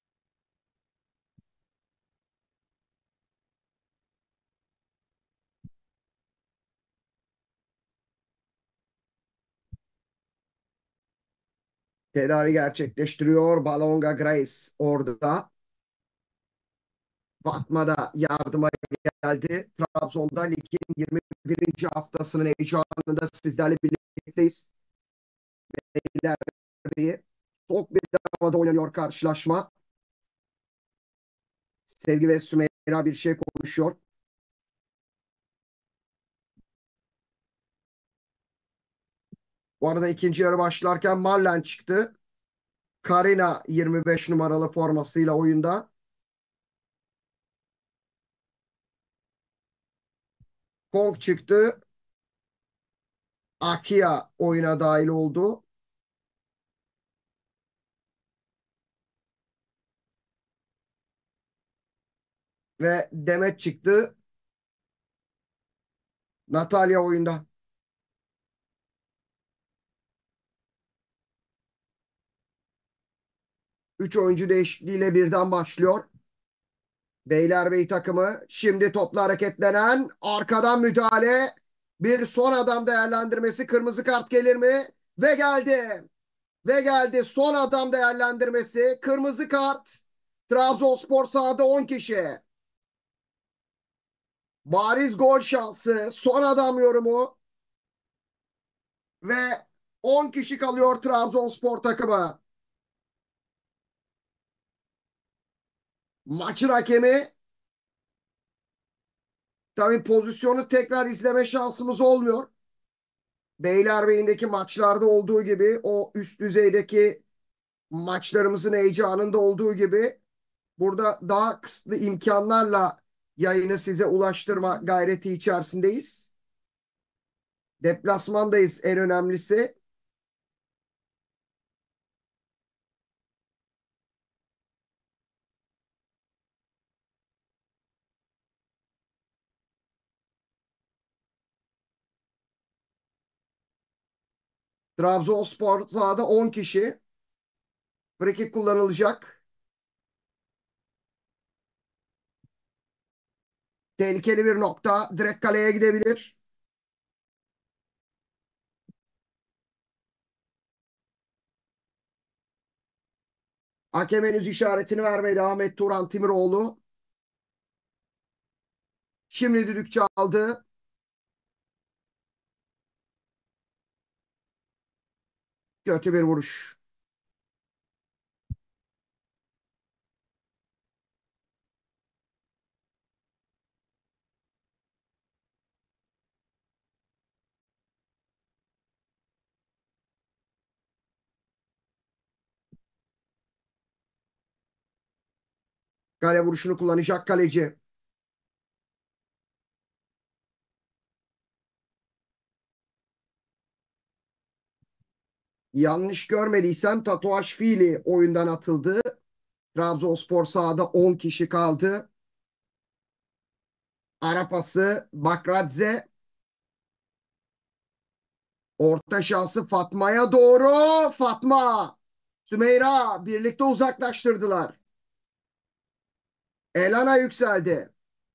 Tedavi gerçekleştiriyor. Balonga Grace orada. Fatma da yardıma geldi. Trabzon'da ligin 21. haftasının heyecanında sizlerle birlikteyiz. Beylerbeyi. Soğuk bir havada oynanıyor karşılaşma. Sevgi ve Sümeyra bir şey konuşuyor. Bu arada ikinci yarı başlarken Marlen çıktı. Karina 25 numaralı formasıyla oyunda. Kong çıktı. Akia oyuna dahil oldu. Ve Demet çıktı. Natalya oyunda. 3 oyuncu değişikliğiyle birden başlıyor. Beylerbeyi takımı şimdi topla hareketlenen arkadan müdahale. Bir son adam değerlendirmesi. Kırmızı kart gelir mi? Ve geldi. Ve geldi son adam değerlendirmesi. Kırmızı kart. Trabzonspor sahada 10 kişi. Bariz gol şansı. Son adam yorumu. Ve 10 kişi kalıyor Trabzonspor takımı. Maçın hakemi, tabii pozisyonu tekrar izleme şansımız olmuyor. Beylerbeyi'ndeki maçlarda olduğu gibi, o üst düzeydeki maçlarımızın heyecanında olduğu gibi burada daha kısıtlı imkanlarla yayını size ulaştırma gayreti içerisindeyiz. Deplasmandayız en önemlisi. Trabzonspor sahada 10 kişi. Frikik kullanılacak. Tehlikeli bir nokta. Direkt kaleye gidebilir. Hakem henüz işaretini vermedi. Ahmet Turan Timiroğlu. Şimdi düdük çaldı. Kötü bir vuruş. Kale vuruşunu kullanacak kaleci. Yanlış görmediysem Tatuaj Fili oyundan atıldı. Trabzonspor sahada 10 kişi kaldı. Ara pası Bakradze. Orta şansı Fatma'ya doğru. Fatma. Sümeyra birlikte uzaklaştırdılar. Elana yükseldi.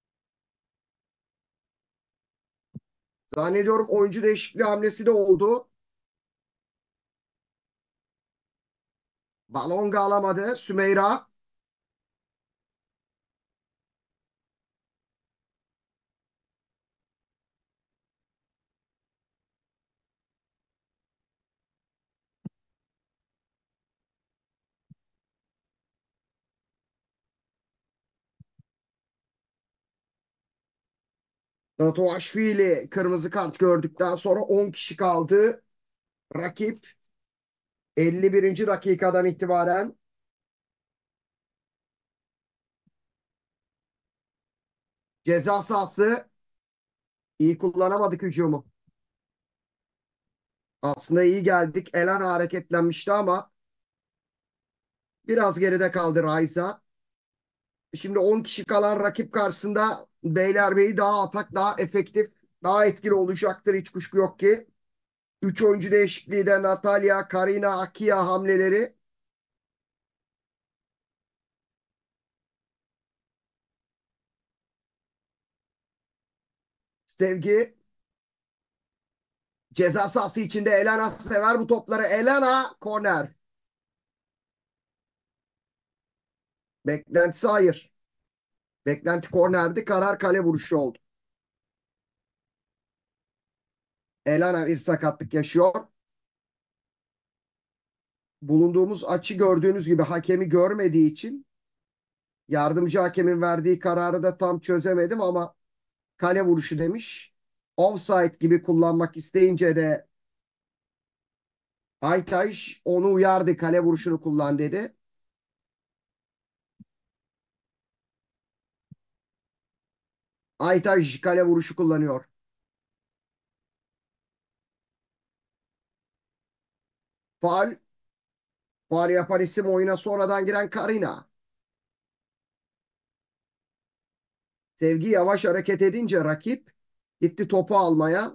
Zannediyorum oyuncu değişikliği hamlesi de oldu. Balonga alamadı. Sümeyra. Datoaşvili kırmızı kart gördükten sonra 10 kişi kaldı. Rakip 51. dakikadan itibaren ceza sahası, iyi kullanamadık hücumu. Aslında iyi geldik. Elan hareketlenmişti ama biraz geride kaldı Raiza. Şimdi 10 kişi kalan rakip karşısında Beylerbeyi daha atak, daha efektif, daha etkili olacaktır. Hiç kuşku yok ki. 3 oyuncu değişikliği de Natalya, Karina, Akia hamleleri. Sevgi ceza sahası içinde Elana sever bu topları. Elana korner. Beklentisi hayır. Beklenti kornerdi. Karar kale vuruşu oldu. Elana bir sakatlık yaşıyor. Bulunduğumuz açı gördüğünüz gibi hakemi görmediği için yardımcı hakemin verdiği kararı da tam çözemedim ama kale vuruşu demiş. Offside gibi kullanmak isteyince de Aytaş onu uyardı. Kale vuruşunu kullan dedi. Aytaş kale vuruşu kullanıyor. Faul. Faul yapan isim oyuna sonradan giren Karina. Sevgi yavaş hareket edince rakip gitti topu almaya.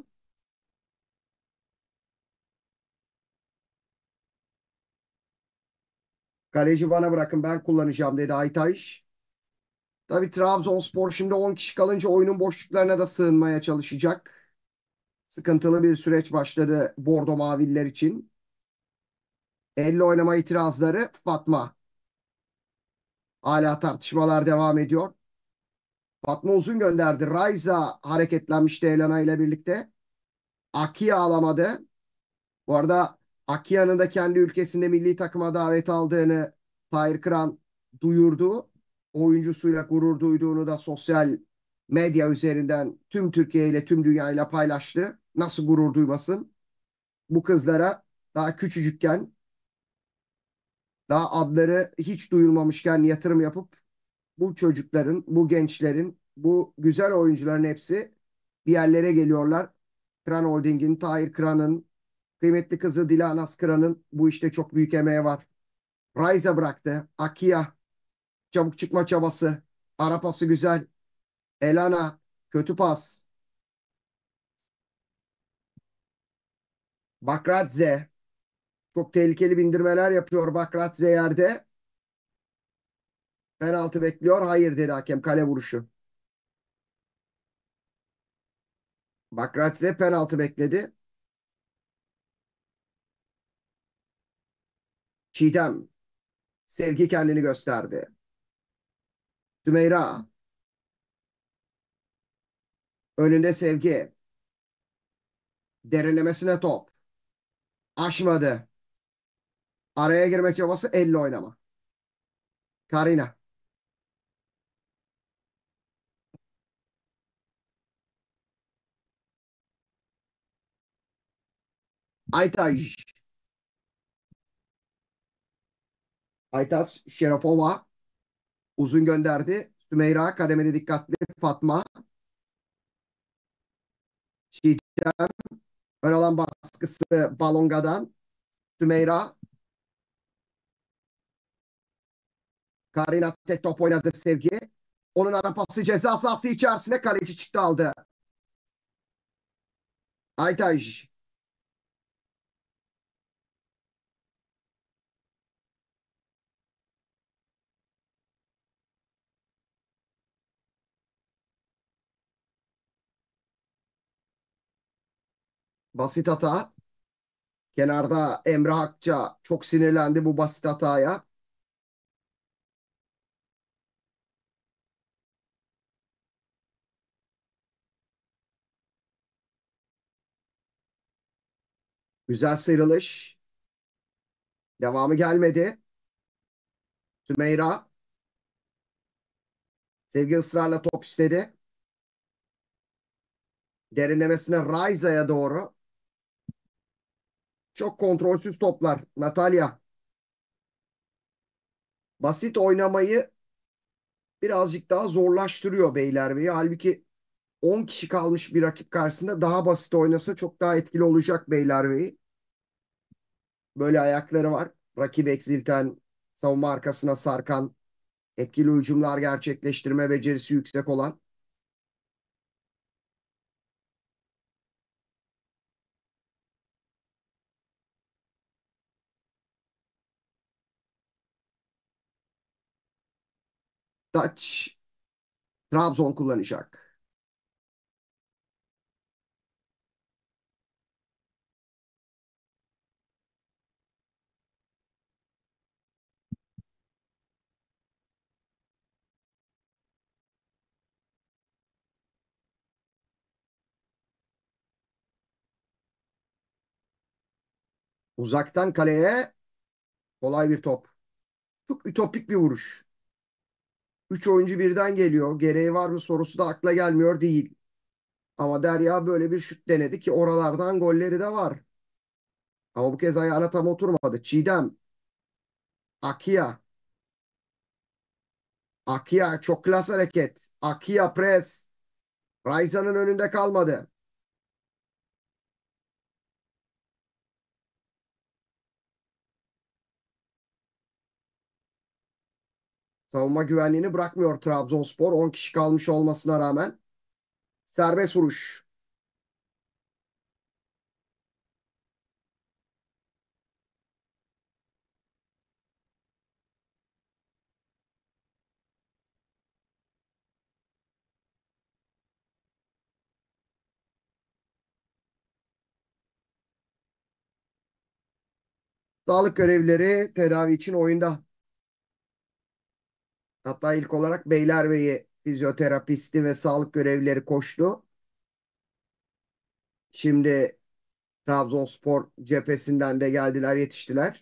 Kaleci bana bırakın ben kullanacağım dedi Aytaş. Tabii Trabzonspor şimdi 10 kişi kalınca oyunun boşluklarına da sığınmaya çalışacak. Sıkıntılı bir süreç başladı Bordo Maviller için. Elle oynama itirazları Fatma. Hala tartışmalar devam ediyor. Fatma uzun gönderdi. Raiza hareketlenmişti Elena ile birlikte. Akiya alamadı. Bu arada Akiya'nın da kendi ülkesinde milli takıma davet aldığını Tahir Kıran duyurdu. Oyuncusuyla gurur duyduğunu da sosyal medya üzerinden tüm Türkiye ile tüm dünya ile paylaştı. Nasıl gurur duymasın? Bu kızlara daha küçücükken, daha adları hiç duyulmamışken yatırım yapıp bu çocukların, bu gençlerin, bu güzel oyuncuların hepsi bir yerlere geliyorlar. Kıran Holding'in, Tahir Kıran'ın, kıymetli kızı Dilanas Kıran'ın bu işte çok büyük emeği var. Raiza bıraktı. Akia çabuk çıkma çabası. Ara pası güzel. Elana kötü pas. Bakradze çok tehlikeli bindirmeler yapıyor Bakradze yerde. Penaltı bekliyor. Hayır dedi hakem kale vuruşu. Bakradze penaltı bekledi. Çiğdem. Sevgi kendini gösterdi. Sümeyra. Önünde Sevgi. Derinlemesine top. Aşmadı. Araya girme çabası elle oynama. Karina. Aytaç. Aytaç Şerefova. Uzun gönderdi. Sümeyra kademeli dikkatli. Fatma. Çiğdem. Ön alan baskısı Balonga'dan. Sümeyra. Karina tek top oynadı Sevgi. Onun ara pası ceza sahası içerisine kaleci çıktı aldı. Aytaç. Basit hata. Kenarda Emre Akça çok sinirlendi bu basit hataya. Güzel sıyrılış. Devamı gelmedi. Sümeyra. Sevgi ısrarla top istedi. Derinlemesine Raiza'ya doğru. Çok kontrolsüz toplar. Natalya. Basit oynamayı birazcık daha zorlaştırıyor Beylerbeyi. Halbuki 10 kişi kalmış bir rakip karşısında daha basit oynasa çok daha etkili olacak Beylerbeyi. Böyle ayakları var. Rakip eksilten, savunma arkasına sarkan, etkili hücumlar gerçekleştirme becerisi yüksek olan. Taç Trabzon kullanacak. Uzaktan kaleye kolay bir top. Çok ütopik bir vuruş. 3 oyuncu birden geliyor. Gereği var mı sorusu da akla gelmiyor değil. Ama Derya böyle bir şut denedi ki oralardan golleri de var. Ama bu kez ayağına tam oturmadı. Çiğdem, Akia, Akia çok klas hareket. Akia pres. Raiza'nın önünde kalmadı. Savunma güvenliğini bırakmıyor Trabzonspor. 10 kişi kalmış olmasına rağmen. Serbest vuruş. Sağlık görevlileri tedavi için oyunda. Hatta ilk olarak Beylerbeyi fizyoterapisti ve sağlık görevlileri koştu. Şimdi Trabzonspor cephesinden de geldiler, yetiştiler.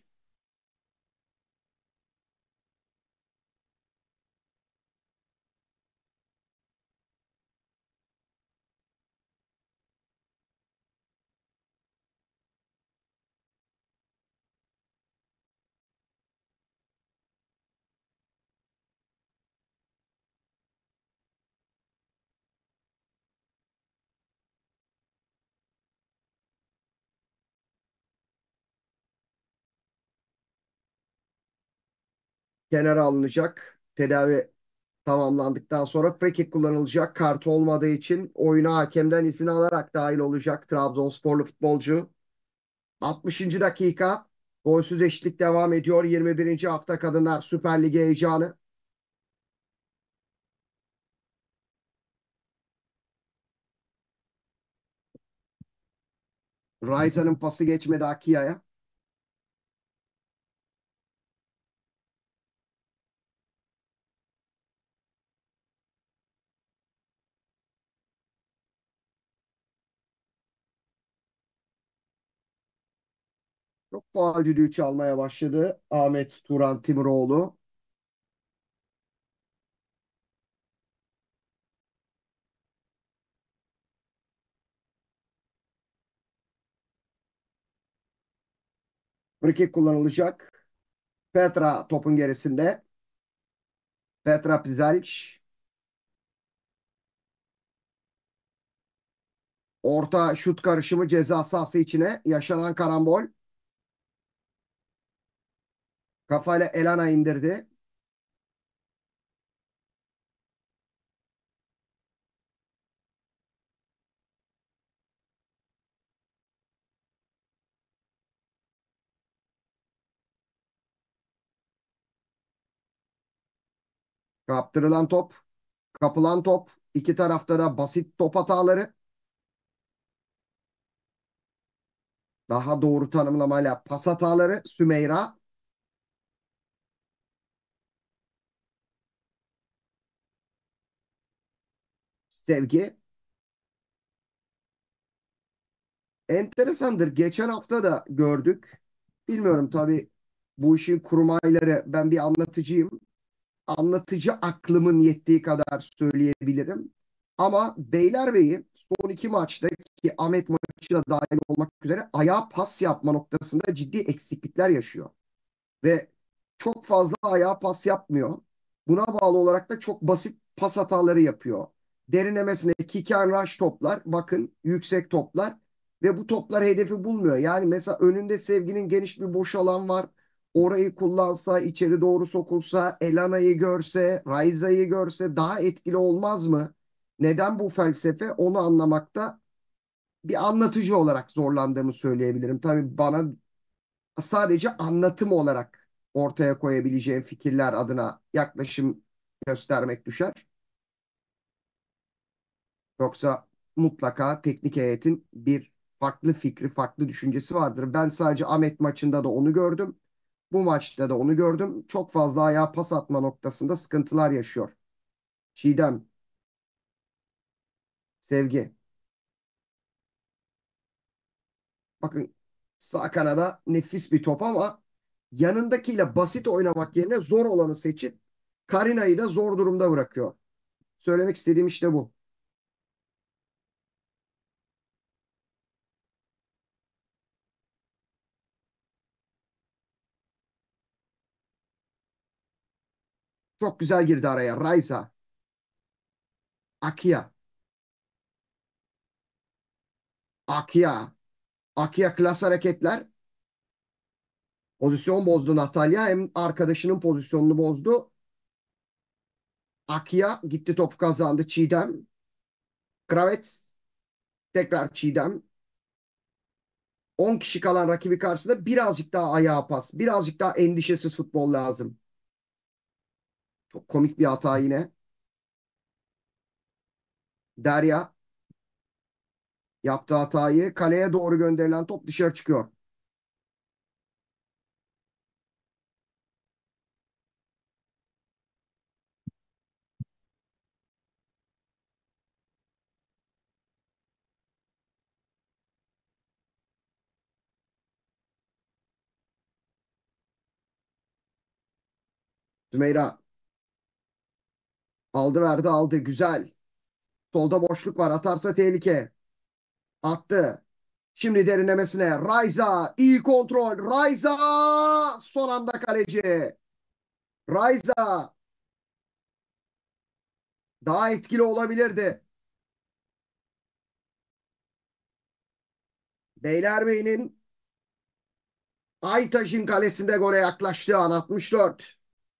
Kenara alınacak. Tedavi tamamlandıktan sonra free kick kullanılacak. Kart olmadığı için oyuna hakemden izin alarak dahil olacak Trabzonsporlu futbolcu. 60. dakika. Golsüz eşitlik devam ediyor. 21. hafta Kadınlar Süper Ligi heyecanı. Raiza'nın pası geçmedi Akia'ya. Çok faal düdüğü çalmaya başladı Ahmet Turan Timiroğlu. Free kick kullanılacak. Petra topun gerisinde. Petra Pizalic. Orta şut karışımı ceza sahası içine. Yaşanan karambol. Kafayla Elana indirdi. Kaptırılan top. Kapılan top. İki tarafta da basit top hataları. Daha doğru tanımlamayla pas hataları Sümeyra. Sevgi. Enteresandır. Geçen hafta da gördük. Bilmiyorum tabii, bu işin kurmayları, ben bir anlatıcıyım. Anlatıcı aklımın yettiği kadar söyleyebilirim. Ama Beylerbeyi son iki maçta, ki Ahmet maçı da dahil olmak üzere, ayağa pas yapma noktasında ciddi eksiklikler yaşıyor. Ve çok fazla ayağa pas yapmıyor. Buna bağlı olarak da çok basit pas hataları yapıyor. Derinlemesine kick and rush toplar. Bakın, yüksek toplar. Ve bu toplar hedefi bulmuyor. Yani mesela önünde Sevgi'nin geniş bir boş alan var. Orayı kullansa, içeri doğru sokulsa, Elana'yı görse, Raiza'yı görse daha etkili olmaz mı? Neden bu felsefe? Onu anlamakta bir anlatıcı olarak zorlandığımı söyleyebilirim. Tabii bana sadece anlatım olarak ortaya koyabileceğim fikirler adına yaklaşım göstermek düşer. Yoksa mutlaka teknik heyetin bir farklı fikri, farklı düşüncesi vardır. Ben sadece Ahmet maçında da onu gördüm. Bu maçta da onu gördüm. Çok fazla ayağa pas atma noktasında sıkıntılar yaşıyor. Çiğdem, Sevgi. Bakın, sağ kanada nefis bir top ama yanındakiyle basit oynamak yerine zor olanı seçip Karina'yı da zor durumda bırakıyor. Söylemek istediğim işte bu. Çok güzel girdi araya. Raiza, Akia, Akia, Akia klas hareketler. Pozisyon bozdu Natalya. Hem arkadaşının pozisyonunu bozdu. Akia gitti, topu kazandı. Çiğdem, Kravets, tekrar Çiğdem. 10 kişi kalan rakibi karşısında birazcık daha ayağa pas. Birazcık daha endişesiz futbol lazım. Çok komik bir hata yine. Derya yaptığı hatayı, kaleye doğru gönderilen top dışarı çıkıyor. Sümeyra aldı verdi aldı. Güzel. Solda boşluk var. Atarsa tehlike. Attı. Şimdi derinlemesine. Raiza. İyi kontrol. Raiza. Son anda kaleci. Raiza. Daha etkili olabilirdi. Beylerbeyi'nin Aytaş'ın kalesinde gole yaklaştığı an 64.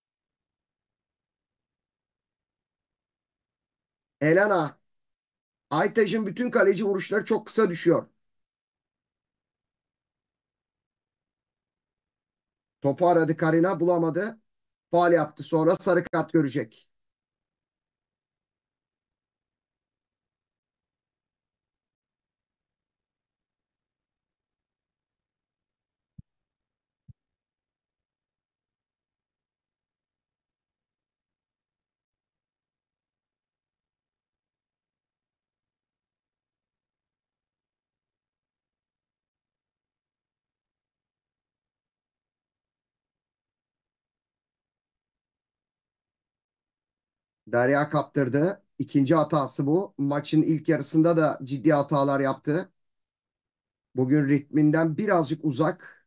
Elena. Aytaş'ın bütün kaleci vuruşları çok kısa düşüyor. Topu aradı Karina, bulamadı. Faul yaptı, sonra sarı kart görecek. Derya kaptırdı. İkinci hatası bu. Maçın ilk yarısında da ciddi hatalar yaptı. Bugün ritminden birazcık uzak.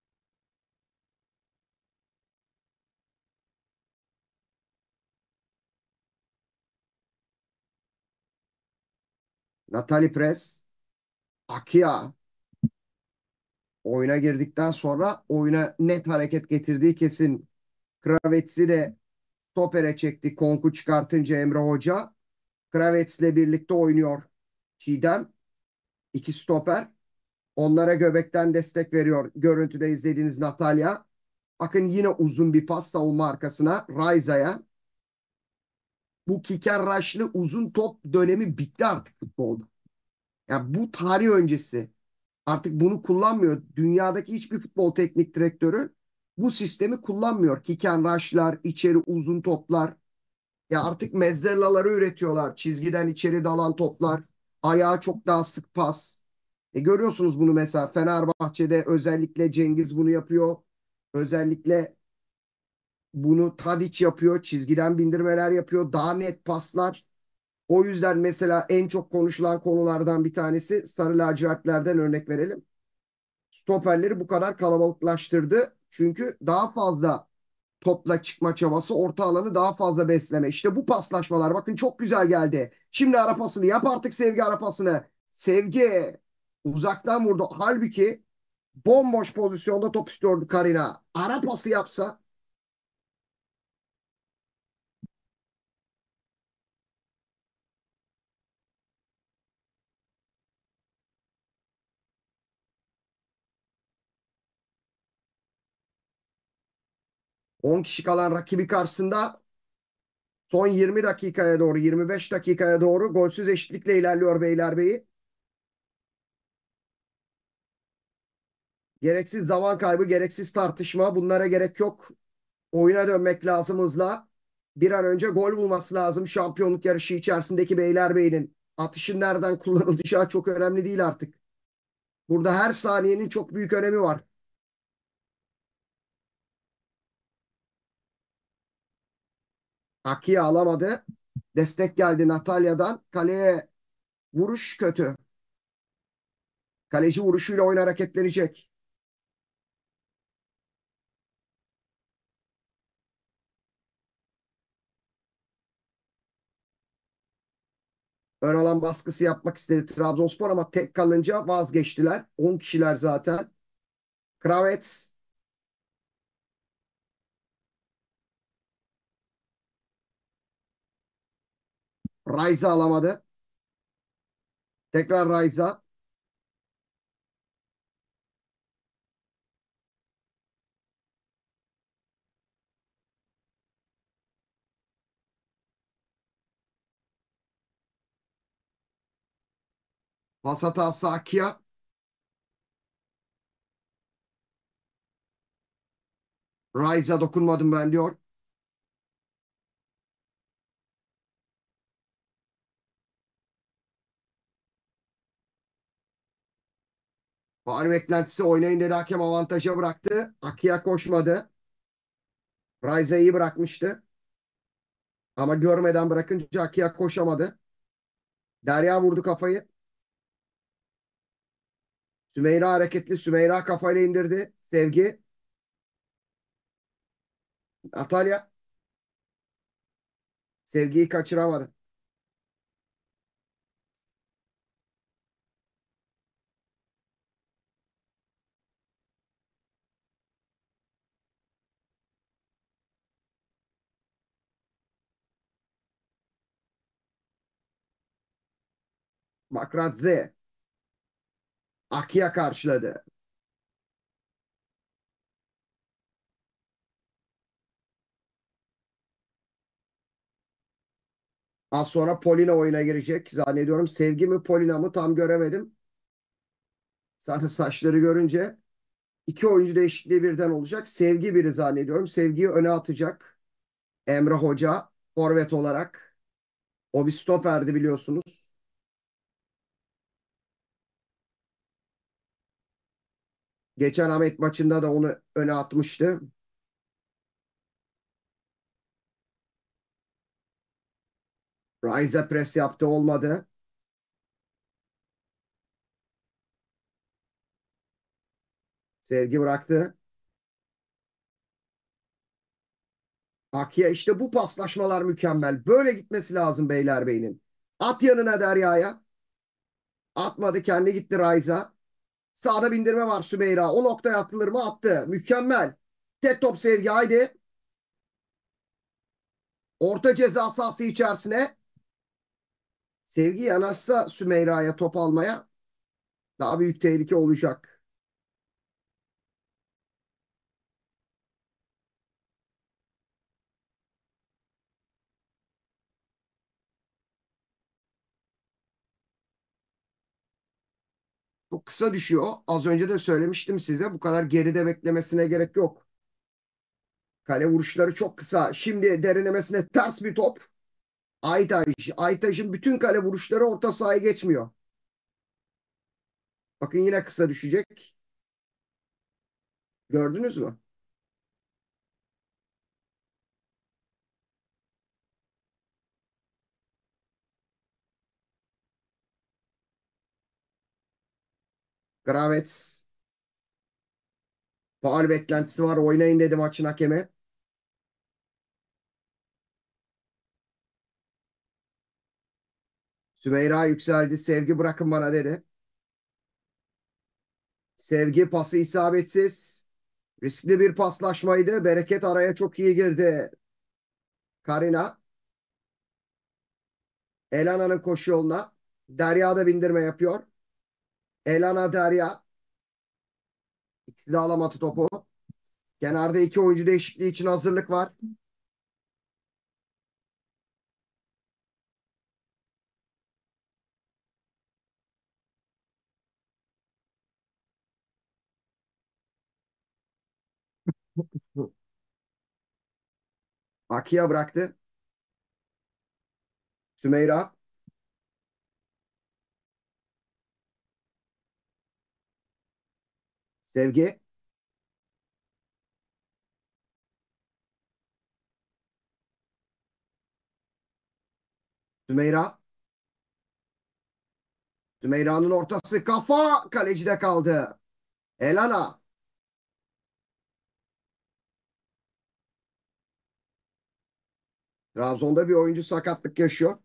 Natalie Press, Akia oyuna girdikten sonra oyuna net hareket getirdiği kesin. Kravets'i de stopere çekti. Konku çıkartınca Emre Hoca. Kravets'le birlikte oynuyor. Çiğdem, iki stoper. Onlara göbekten destek veriyor. Görüntüde izlediğiniz Natalya. Bakın, yine uzun bir pas savunma arkasına. Raiza'ya. Bu kicker rush'lı uzun top dönemi bitti artık futbolda. Yani bu tarih öncesi. Artık bunu kullanmıyor. Dünyadaki hiçbir futbol teknik direktörü bu sistemi kullanmıyor. Kick and rush'lar, içeri uzun toplar. Ya artık mezzellaları üretiyorlar. Çizgiden içeri dalan toplar. Ayağa çok daha sık pas. Görüyorsunuz bunu mesela Fenerbahçe'de özellikle Cengiz bunu yapıyor. Özellikle bunu Tadic yapıyor. Çizgiden bindirmeler yapıyor. Daha net paslar. O yüzden mesela en çok konuşulan konulardan bir tanesi sarı lacivertlerden örnek verelim. Stoperleri bu kadar kalabalıklaştırdı. Çünkü daha fazla topla çıkma çabası, orta alanı daha fazla besleme. İşte bu paslaşmalar bakın çok güzel geldi. Şimdi ara pasını yap artık Sevgi ara pasını. Sevgi uzaktan vurdu. Halbuki bomboş pozisyonda top istiyordu Karina. Ara pası yapsa 10 kişi kalan rakibi karşısında son 20 dakikaya doğru 25 dakikaya doğru golsüz eşitlikle ilerliyor Beylerbeyi. Gereksiz zaman kaybı, gereksiz tartışma bunlara gerek yok. Oyuna dönmek lazım hızla. Bir an önce gol bulması lazım şampiyonluk yarışı içerisindeki Beylerbeyi'nin. Atışın nereden kullanılacağı çok önemli değil artık. Burada her saniyenin çok büyük önemi var. Aki'yi alamadı. Destek geldi Natalya'dan. Kaleye vuruş kötü. Kaleci vuruşuyla oyun hareketlenecek. Ön alan baskısı yapmak istedi Trabzonspor ama tek kalınca vazgeçtiler. 10 kişiler zaten. Kravets, Raiza alamadı. Tekrar Raiza. Pas hatası Akiya. Raiza dokunmadım ben diyor. Faul beklentisi oynayın dedi hakem avantaja bıraktı. Akiya koşmadı. Raiza iyi bırakmıştı. Ama görmeden bırakınca Akiya koşamadı. Derya vurdu kafayı. Sümeyra hareketli. Sümeyra kafayla indirdi. Sevgi. Atalya. Sevgiyi kaçıramadı. Makradze. Akiya karşıladı. Az sonra Polina oyuna girecek. Zannediyorum Sevgi mi Polina mı tam göremedim. Sarı saçları görünce iki oyuncu değişikliği birden olacak. Sevgi biri zannediyorum. Sevgiyi öne atacak. Emre Hoca forvet olarak. O bir stoperdi biliyorsunuz. Geçen Ahmet maçında da onu öne atmıştı. Rize pres yaptı olmadı. Sevgi bıraktı. Akiye işte bu paslaşmalar mükemmel. Böyle gitmesi lazım Beylerbeyi'nin. At yanına Derya'ya. Atmadı kendi gitti Rize'a. Sağda bindirme var Sümeyra. O noktaya atılır mı? Attı. Mükemmel. Tek top Sevgi haydi. Orta ceza sahası içerisine. Sevgi yanaşsa Sümeyra'ya top almaya daha büyük tehlike olacak. Çok kısa düşüyor. Az önce de söylemiştim size. Bu kadar geride beklemesine gerek yok. Kale vuruşları çok kısa. Şimdi derinlemesine ters bir top. Aytaç. Aytaç'ın bütün kale vuruşları orta sahaya geçmiyor. Bakın yine kısa düşecek. Gördünüz mü? Gravets. Faul beklentisi var. Oynayın dedi maçın hakemi. Sümeyra yükseldi. Sevgi bırakın bana dedi. Sevgi pası isabetsiz. Riskli bir paslaşmaydı. Bereket araya çok iyi girdi. Karina. Elana'nın koşu yoluna. Derya da bindirme yapıyor. Elana Derya. İkisi de alamadı topu. Kenarda iki oyuncu değişikliği için hazırlık var. Akiya bıraktı. Sümeyra. Sevgi. Sümeyra. Sümeyra'nın ortası kafa kalecide kaldı. Elana. Trabzon'da bir oyuncu sakatlık yaşıyor.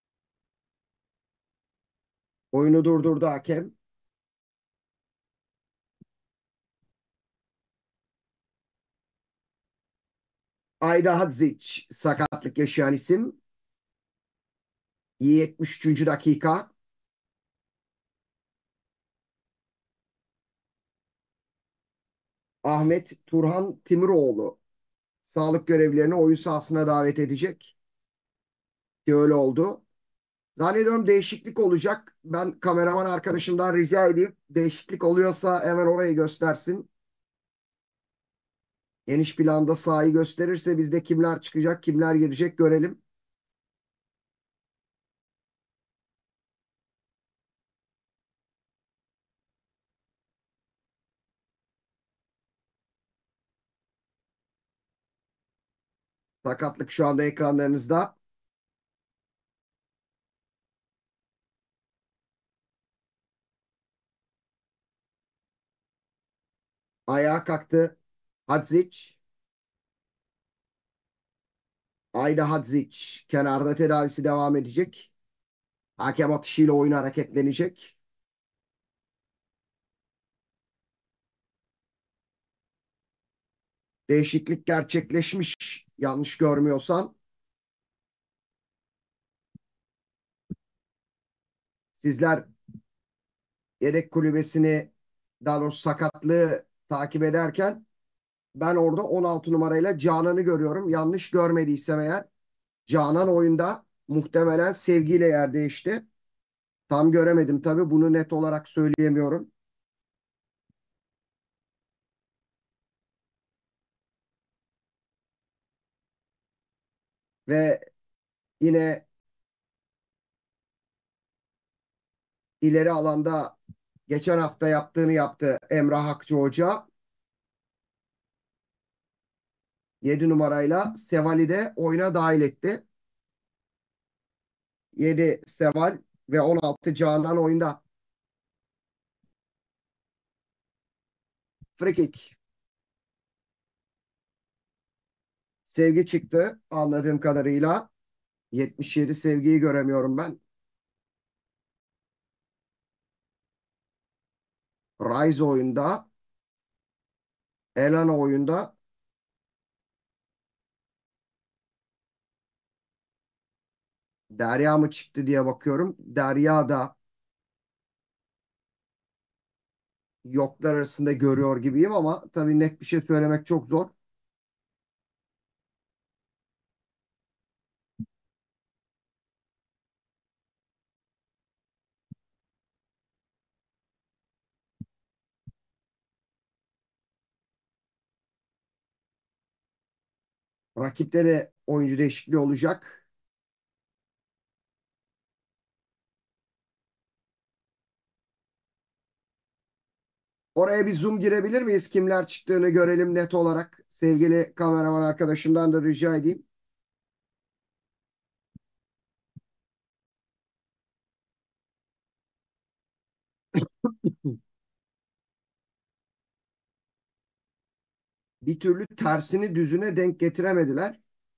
Oyunu durdurdu hakem. Ayda Hadzic sakatlık yaşayan isim. 73. dakika. Ahmet Turhan Timiroğlu sağlık görevlilerini oyun sahasına davet edecek. Ki öyle oldu. Zannediyorum değişiklik olacak. Ben kameraman arkadaşımdan rica edeyim. Değişiklik oluyorsa hemen orayı göstersin. Geniş planda sahayı gösterirse bizde kimler çıkacak, kimler girecek görelim. Sakatlık şu anda ekranlarınızda. Ayağa kalktı. Hadzic. Ayda Hadzic. Kenarda tedavisi devam edecek. Hakem atışıyla oyun hareketlenecek. Değişiklik gerçekleşmiş. Yanlış görmüyorsam. Sizler yedek kulübesini daha doğrusu sakatlığı takip ederken ben orada 16 numarayla Canan'ı görüyorum. Yanlış görmediysem eğer Canan oyunda muhtemelen Sevgi'yle yer değişti. Tam göremedim tabii bunu net olarak söyleyemiyorum. Ve yine ileri alanda geçen hafta yaptığını yaptı Emrah Akçı Hoca. 7 numarayla Seval'i de oyuna dahil etti. 7 Seval ve 16 Canan oyunda. Free kick. Sevgi çıktı anladığım kadarıyla. 77 Sevgi'yi göremiyorum ben. Rise oyunda. Elana oyunda. Derya mı çıktı diye bakıyorum. Derya da yoklar arasında görüyor gibiyim ama tabii net bir şey söylemek çok zor. Rakipte de oyuncu değişikliği olacak. Oraya bir zoom girebilir miyiz? Kimler çıktığını görelim net olarak. Sevgili kameraman arkadaşımdan da rica edeyim. Bir türlü tersini düzüne denk getiremediler.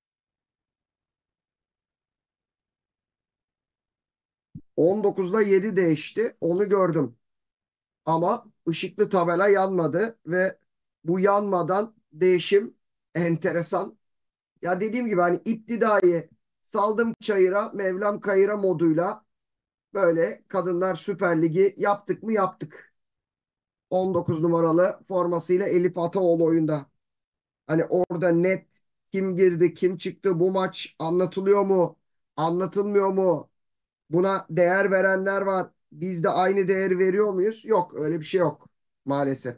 19'da 7 değişti. Onu gördüm. Ama ışıklı tabela yanmadı ve bu yanmadan değişim enteresan. Ya dediğim gibi hani iptidai saldım çayıra, Mevlam kayıra moduyla böyle Kadınlar Süper Ligi yaptık mı yaptık. 19 numaralı formasıyla Elif Ataoğlu oyunda. Hani orada net kim girdi, kim çıktı, bu maç anlatılıyor mu, anlatılmıyor mu? Buna değer verenler var. Biz de aynı değeri veriyor muyuz? Yok, öyle bir şey yok maalesef.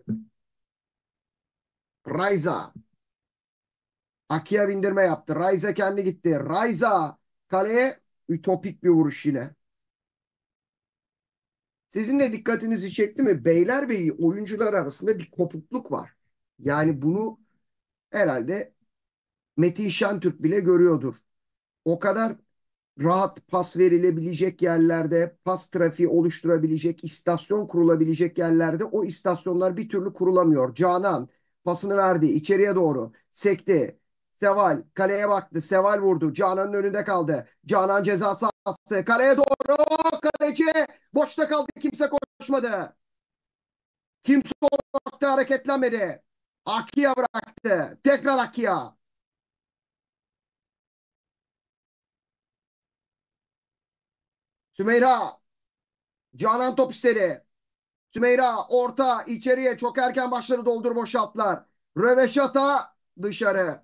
Raiza. Aki'ye bindirme yaptı. Raiza kendi gitti. Raiza kaleye ütopik bir vuruş yine. Sizin de dikkatinizi çekti mi? Beylerbeyi oyuncular arasında bir kopukluk var. Yani bunu herhalde Metin Şentürk bile görüyordur. O kadar rahat pas verilebilecek yerlerde, pas trafiği oluşturabilecek, istasyon kurulabilecek yerlerde o istasyonlar bir türlü kurulamıyor. Canan pasını verdi içeriye doğru. Sekti. Seval kaleye baktı. Seval vurdu. Canan'ın önünde kaldı. Canan ceza sahası. Kaleye doğru. Kaleci boşta kaldı. Kimse koşmadı. Kimse orta hareketlenmedi. Akiya bıraktı. Tekrar Akiya. Sümeyra. Canan top istedi. Sümeyra orta içeriye çok erken başladı doldur boşaltlar. Röveşata dışarı.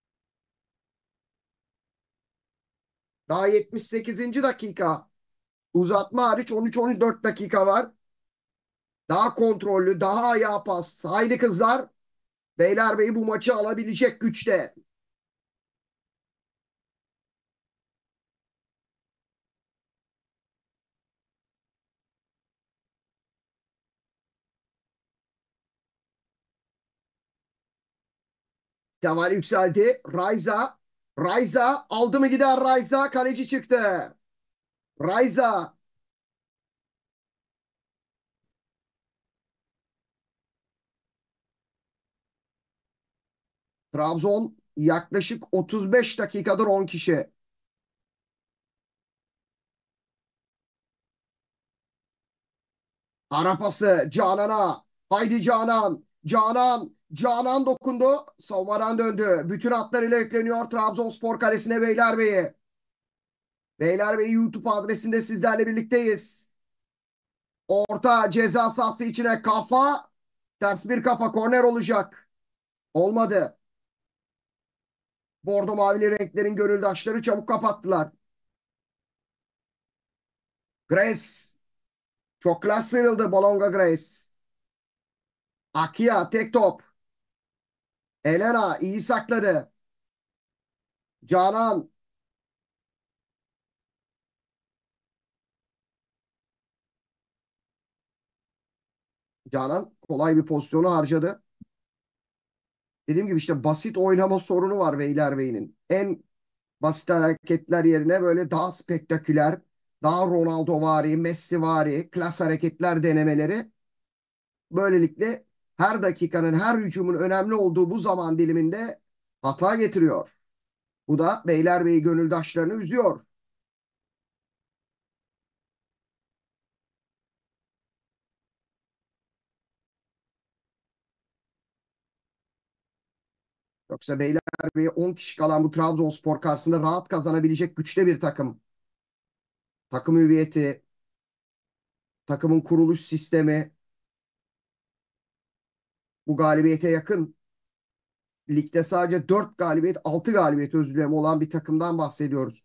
Daha 78. dakika. Uzatma hariç 13-14 dakika var. Daha kontrollü, daha ayağa pas. Haydi kızlar. Beylerbeyi bu maçı alabilecek güçte. Seval yükseldi. Raiza. Raiza aldı mı gider Raiza. Kaleci çıktı. Raiza. Trabzon yaklaşık 35 dakikadır 10 kişi. Arapası Canan'a. Haydi Canan. Canan. Canan dokundu. Savunmadan döndü. Bütün hatlarıyla yükleniyor Trabzonspor kalesine Beylerbeyi. Beylerbeyi YouTube adresinde sizlerle birlikteyiz. Orta ceza sahası içine kafa. Ters bir kafa korner olacak. Olmadı. Bordo mavili renklerin gönüldaşları çabuk kapattılar. Grace. Çok klas sıyrıldı Bolonga Grace. Akia tek top. Elena iyi sakladı. Canan. Canan kolay bir pozisyonu harcadı. Dediğim gibi işte basit oynama sorunu var Beylerbeyi'nin. En basit hareketler yerine böyle daha spektaküler, daha Ronaldovari, Messivari, klas hareketler denemeleri böylelikle her dakikanın, her hücumun önemli olduğu bu zaman diliminde hata getiriyor. Bu da Beylerbeyi gönüldaşlarını üzüyor. Yoksa Beylerbeyi 10 kişi kalan bu Trabzonspor karşısında rahat kazanabilecek güçte bir takım. Takım hüviyeti, takımın kuruluş sistemi bu galibiyete yakın. Ligde sadece 4 galibiyet, 6 galibiyet özür dilerim olan bir takımdan bahsediyoruz.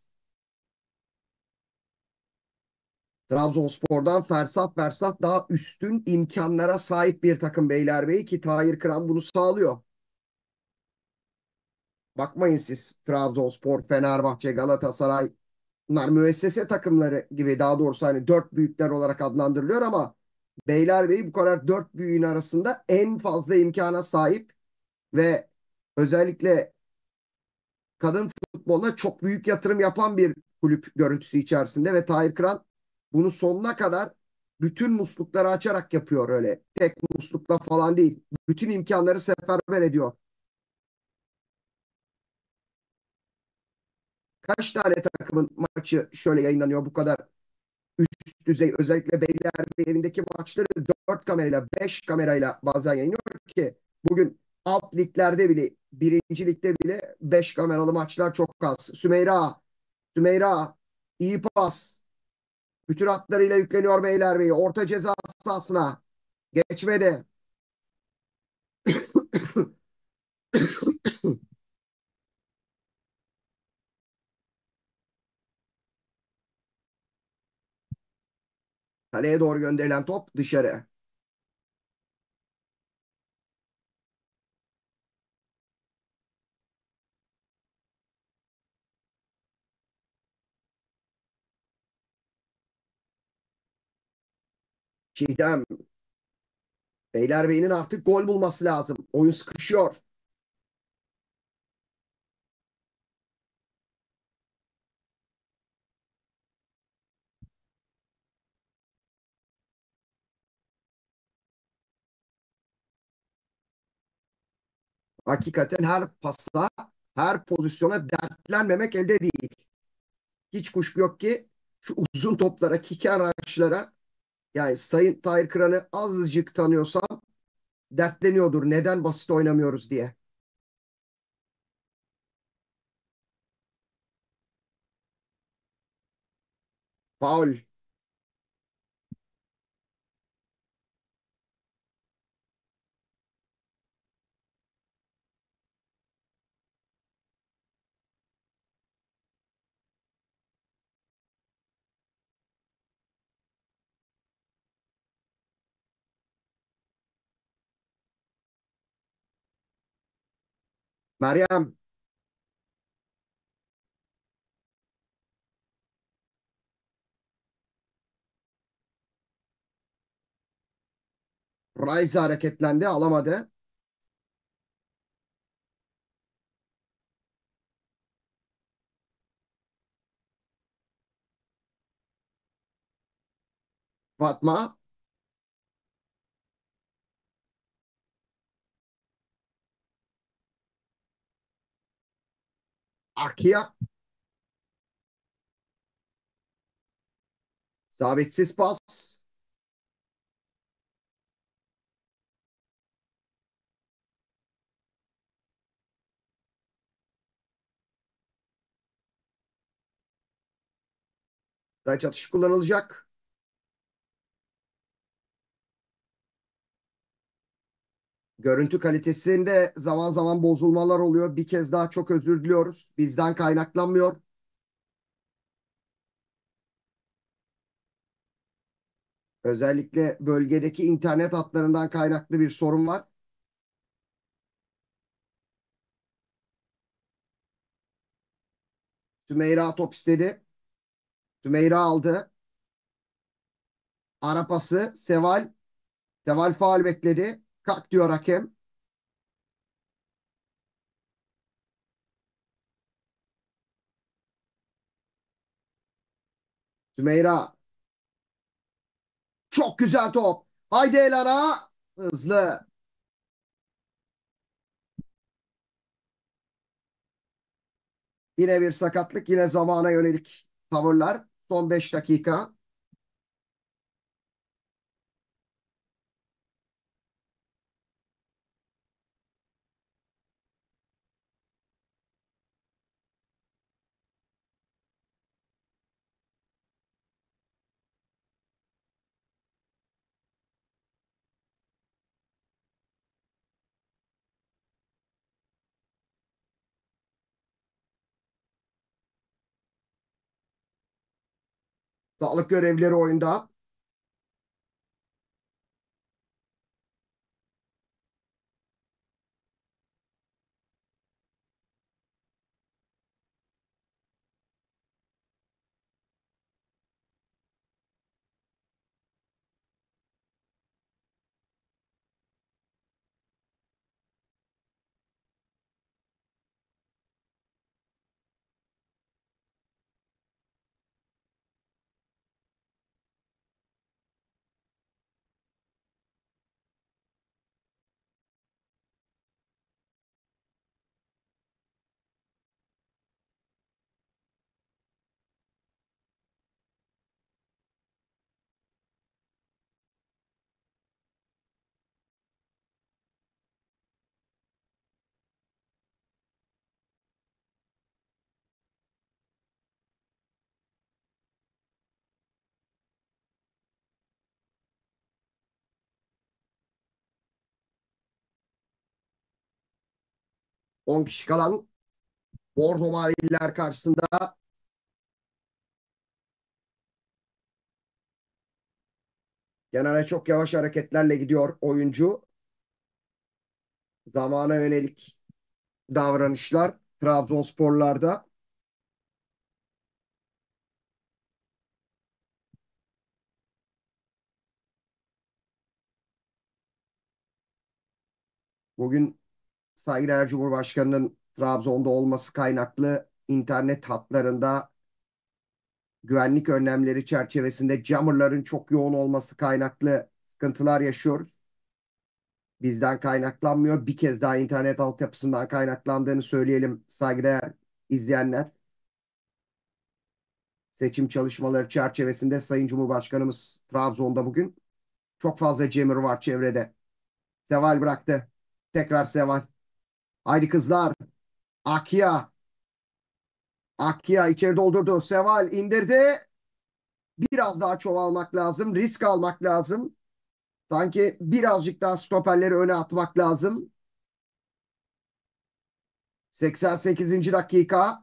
Trabzonspor'dan fersah fersah daha üstün imkanlara sahip bir takım Beylerbeyi ki Tahir Kıran bunu sağlıyor. Bakmayın siz Trabzonspor, Fenerbahçe, Galatasaray bunlar müessese takımları gibi, daha doğrusu hani dört büyükler olarak adlandırılıyor ama Beylerbeyi bu kadar dört büyüğün arasında en fazla imkana sahip ve özellikle kadın futboluna çok büyük yatırım yapan bir kulüp görüntüsü içerisinde ve Tahir Kıran bunu sonuna kadar bütün muslukları açarak yapıyor, öyle tek muslukla falan değil. Bütün imkanları seferber ediyor. Kaç tane takımın maçı şöyle yayınlanıyor bu kadar üst düzey, özellikle Beylerbeyi evindeki maçları 4 kamerayla 5 kamerayla bazen yayınlıyor ki bugün alt liglerde bile, birinci ligde bile 5 kameralı maçlar çok az. Sümeyra iyi pas. Bütün hatlarıyla yükleniyor Beylerbeyi. Orta ceza sahasına. Geçmedi. Kaleye doğru gönderilen top dışarı. Çiğdem. Beylerbeyi'nin artık gol bulması lazım. Oyun sıkışıyor. Hakikaten her pasa, her pozisyona dertlenmemek elde değil. Hiç kuşku yok ki şu uzun toplara, kick araçlara, yani Sayın Tahir Kıran'ı azıcık tanıyorsam dertleniyordur. Neden basit oynamıyoruz diye. Faul. Meryem. Rice hareketlendi, alamadı. Fatma. Akya. Sabitsiz pas. Taç atışı kullanılacak. Görüntü kalitesinde zaman zaman bozulmalar oluyor. Bir kez daha çok özür diliyoruz. Bizden kaynaklanmıyor. Özellikle bölgedeki internet hatlarından kaynaklı bir sorun var. Sümeyra top istedi. Sümeyra aldı. Ara pası Seval. Seval faul bekledi. Kalk diyor hakem. Sümeyra. Çok güzel top. Haydi Elana. Hızlı. Yine bir sakatlık. Yine zamana yönelik tavırlar. Son 5 dakika. Sağlık görevlileri oyunda. 10 kişi kalan Bordo Mavililer karşısında genelde çok yavaş hareketlerle gidiyor oyuncu. Zamana yönelik davranışlar Trabzonsporlarda. Bugün saygıdeğer Cumhurbaşkanı'nın Trabzon'da olması kaynaklı internet hatlarında güvenlik önlemleri çerçevesinde jammerların çok yoğun olması kaynaklı sıkıntılar yaşıyoruz. Bizden kaynaklanmıyor. Bir kez daha internet altyapısından kaynaklandığını söyleyelim saygıdeğer izleyenler. Seçim çalışmaları çerçevesinde Sayın Cumhurbaşkanımız Trabzon'da bugün. Çok fazla jammer var çevrede. Seval bıraktı. Tekrar Seval. Haydi kızlar. Akia. Akia içeri doldurdu. Seval indirdi. Biraz daha çoğalmak lazım. Risk almak lazım. Sanki birazcık daha stoperleri öne atmak lazım. 88. dakika.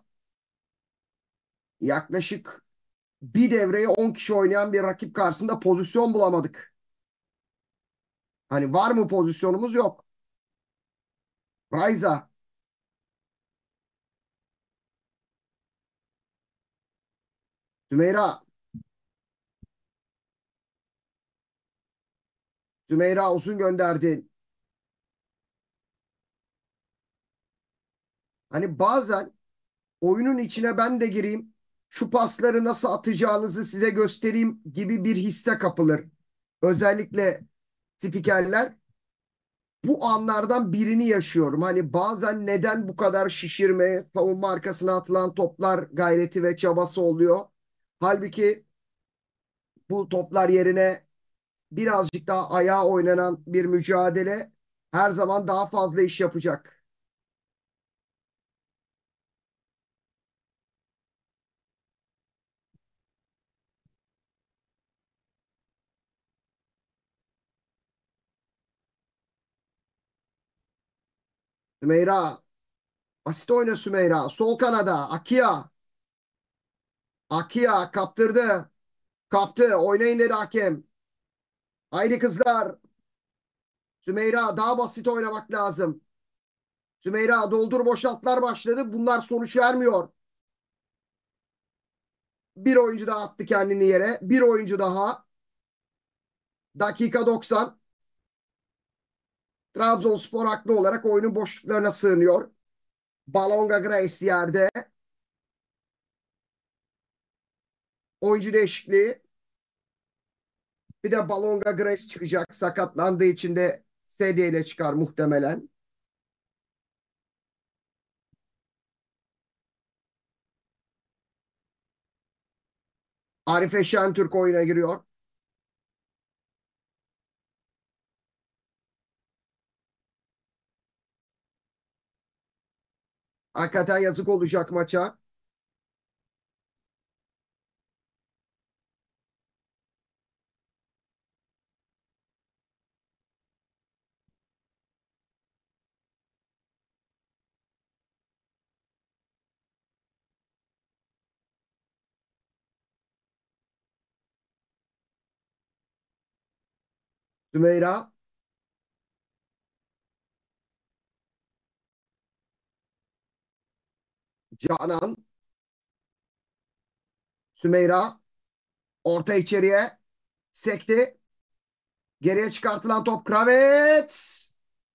Yaklaşık bir devreye 10 kişi oynayan bir rakip karşısında pozisyon bulamadık. Hani var mı pozisyonumuz? Yok. Raiza. Sümeyra. Sümeyra uzun gönderdi. Hani bazen oyunun içine ben de gireyim. Şu pasları nasıl atacağınızı size göstereyim gibi bir hisse kapılır. Özellikle spikerler. Bu anlardan birini yaşıyorum. Hani bazen neden bu kadar şişirme, savunma arkasına atılan toplar gayreti ve çabası oluyor. Halbuki bu toplar yerine birazcık daha ayağa oynanan bir mücadele her zaman daha fazla iş yapacak. Sümeyra, basit oyna Sümeyra. Sol kanada Akia. Akia kaptırdı. Kaptı. Oynayın dedi hakem. Haydi kızlar. Sümeyra daha basit oynamak lazım. Sümeyra doldur boşaltlar başladı. Bunlar sonuç vermiyor. Bir oyuncu daha attı kendini yere. Bir oyuncu daha. Dakika 90. Trabzonspor haklı olarak oyunun boşluklarına sığınıyor. Balonga Grace yerde. Oyuncu değişikliği. Bir de Balonga Grace çıkacak. Sakatlandığı için de sedye ile çıkar muhtemelen. Arife Şentürk oyuna giriyor. Hakikaten yazık olacak maça. Sümeyra. Canan. Sümeyra. Orta içeriye. Sekti. Geriye çıkartılan top Kravets.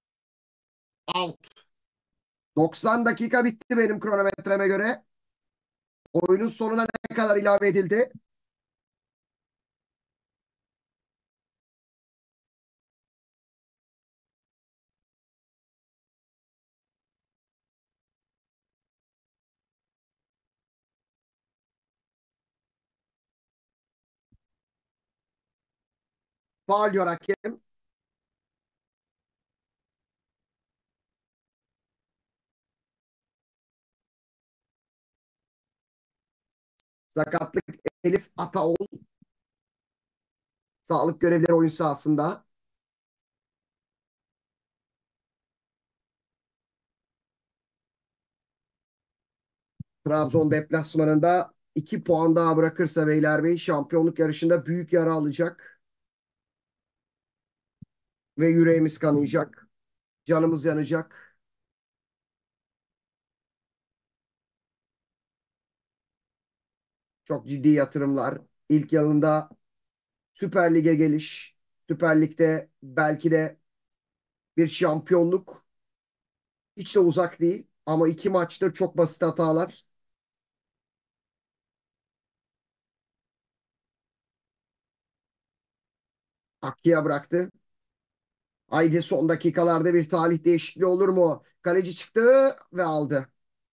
Out. 90 dakika bitti benim kronometreme göre. Oyunun sonuna ne kadar ilave edildi? Faul diyor hakem. Sakatlık Elif Ataoğlu. Sağlık görevlileri oyun sahasında. Trabzon deplasmanında 2 puan daha bırakırsa Beylerbeyi şampiyonluk yarışında büyük yara alacak ve yüreğimiz kanayacak. Canımız yanacak. Çok ciddi yatırımlar. İlk yılında Süper Lig'e geliş, Süper Lig'de belki de bir şampiyonluk hiç de uzak değil. Ama 2 maçtır çok basit hatalar. Akki'ye bıraktı. Haydi son dakikalarda bir talih değişikliği olur mu? Kaleci çıktı ve aldı.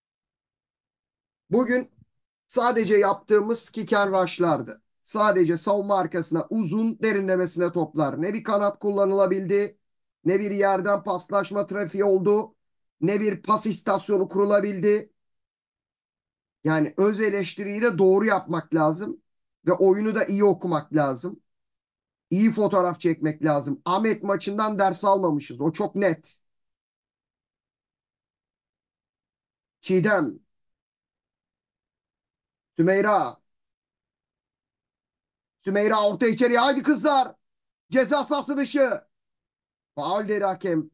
Bugün sadece yaptığımız kick and rush'lardı. Sadece savunma arkasına uzun derinlemesine toplar. Ne bir kanat kullanılabildi, ne bir yerden paslaşma trafiği oldu, ne bir pas istasyonu kurulabildi. Yani öz eleştiriyi de doğru yapmak lazım ve oyunu da iyi okumak lazım. İyi fotoğraf çekmek lazım. Ahmet maçından ders almamışız. O çok net. Çiğdem, Sümeyra, Sümeyra orta içeriye. Haydi kızlar. Ceza sahası dışı. Faul dedi hakem.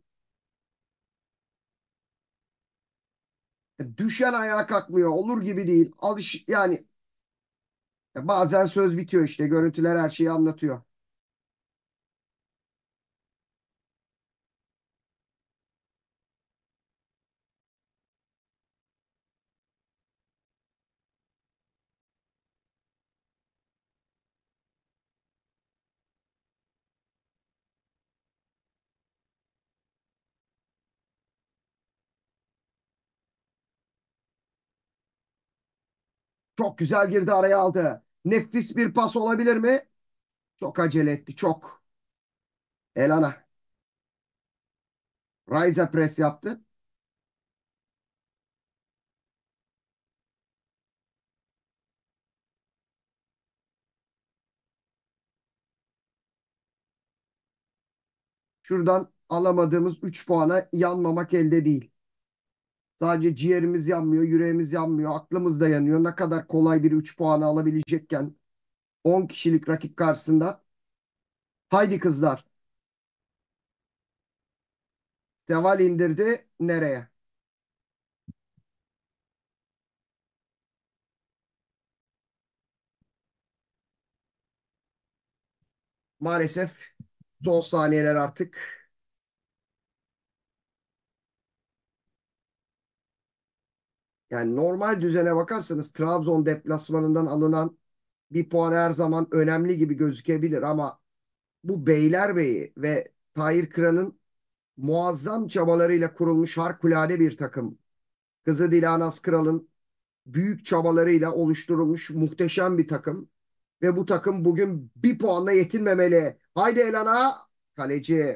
Düşen ayağa kalkmıyor. Olur gibi değil. Alış yani bazen söz bitiyor işte. Görüntüler her şeyi anlatıyor. Çok güzel girdi, araya aldı. Nefis bir pas olabilir mi? Çok acele etti. Çok. Elana. Rize pres yaptı. Şuradan alamadığımız 3 puana yanmamak elde değil. Sadece ciğerimiz yanmıyor, yüreğimiz yanmıyor, aklımız da yanıyor. Ne kadar kolay bir 3 puanı alabilecekken 10 kişilik rakip karşısında. Haydi kızlar. Seval indirdi. Nereye? Maalesef son saniyeler artık. Yani normal düzene bakarsanız Trabzon deplasmanından alınan bir puan her zaman önemli gibi gözükebilir ama bu Beylerbeyi ve Tahir Kıran'ın muazzam çabalarıyla kurulmuş harikulade bir takım. Kızılderili Anas Kral'ın büyük çabalarıyla oluşturulmuş muhteşem bir takım. Ve bu takım bugün bir puanla yetinmemeli. Haydi Elana. Kaleci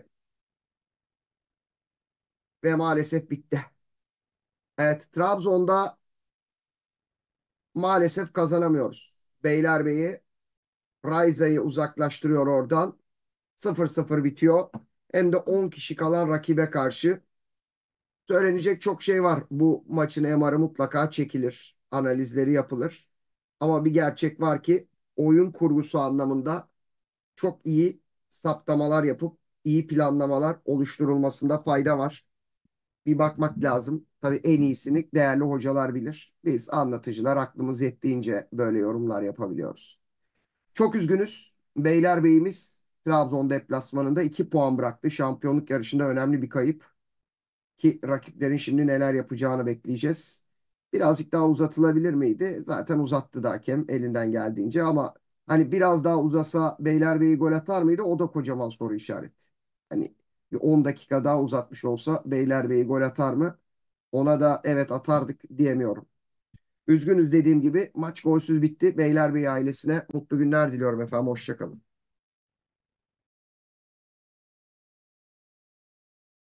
ve maalesef bitti. Evet, Trabzon'da maalesef kazanamıyoruz. Beylerbeyi Raiza'yı uzaklaştırıyor oradan. 0-0 bitiyor. Hem de 10 kişi kalan rakibe karşı. Söylenecek çok şey var. Bu maçın MR'ı mutlaka çekilir. Analizleri yapılır. Ama bir gerçek var ki oyun kurgusu anlamında çok iyi saptamalar yapıp iyi planlamalar oluşturulmasında fayda var. Bir bakmak lazım. Tabii en iyisini değerli hocalar bilir. Biz anlatıcılar aklımız yettiğince böyle yorumlar yapabiliyoruz. Çok üzgünüz. Beylerbeyi'miz Trabzon deplasmanında 2 puan bıraktı. Şampiyonluk yarışında önemli bir kayıp. Ki rakiplerin şimdi neler yapacağını bekleyeceğiz. Birazcık daha uzatılabilir miydi? Zaten uzattı da hakem elinden geldiğince ama hani biraz daha uzasa Beylerbeyi gol atar mıydı? O da kocaman soru işareti. Hani bir 10 dakika daha uzatmış olsa Beylerbeyi gol atar mı? Ona da evet atardık diyemiyorum. Üzgünüz dediğim gibi maç golsüz bitti. Beylerbeyi ailesine mutlu günler diliyorum efendim. Hoşçakalın.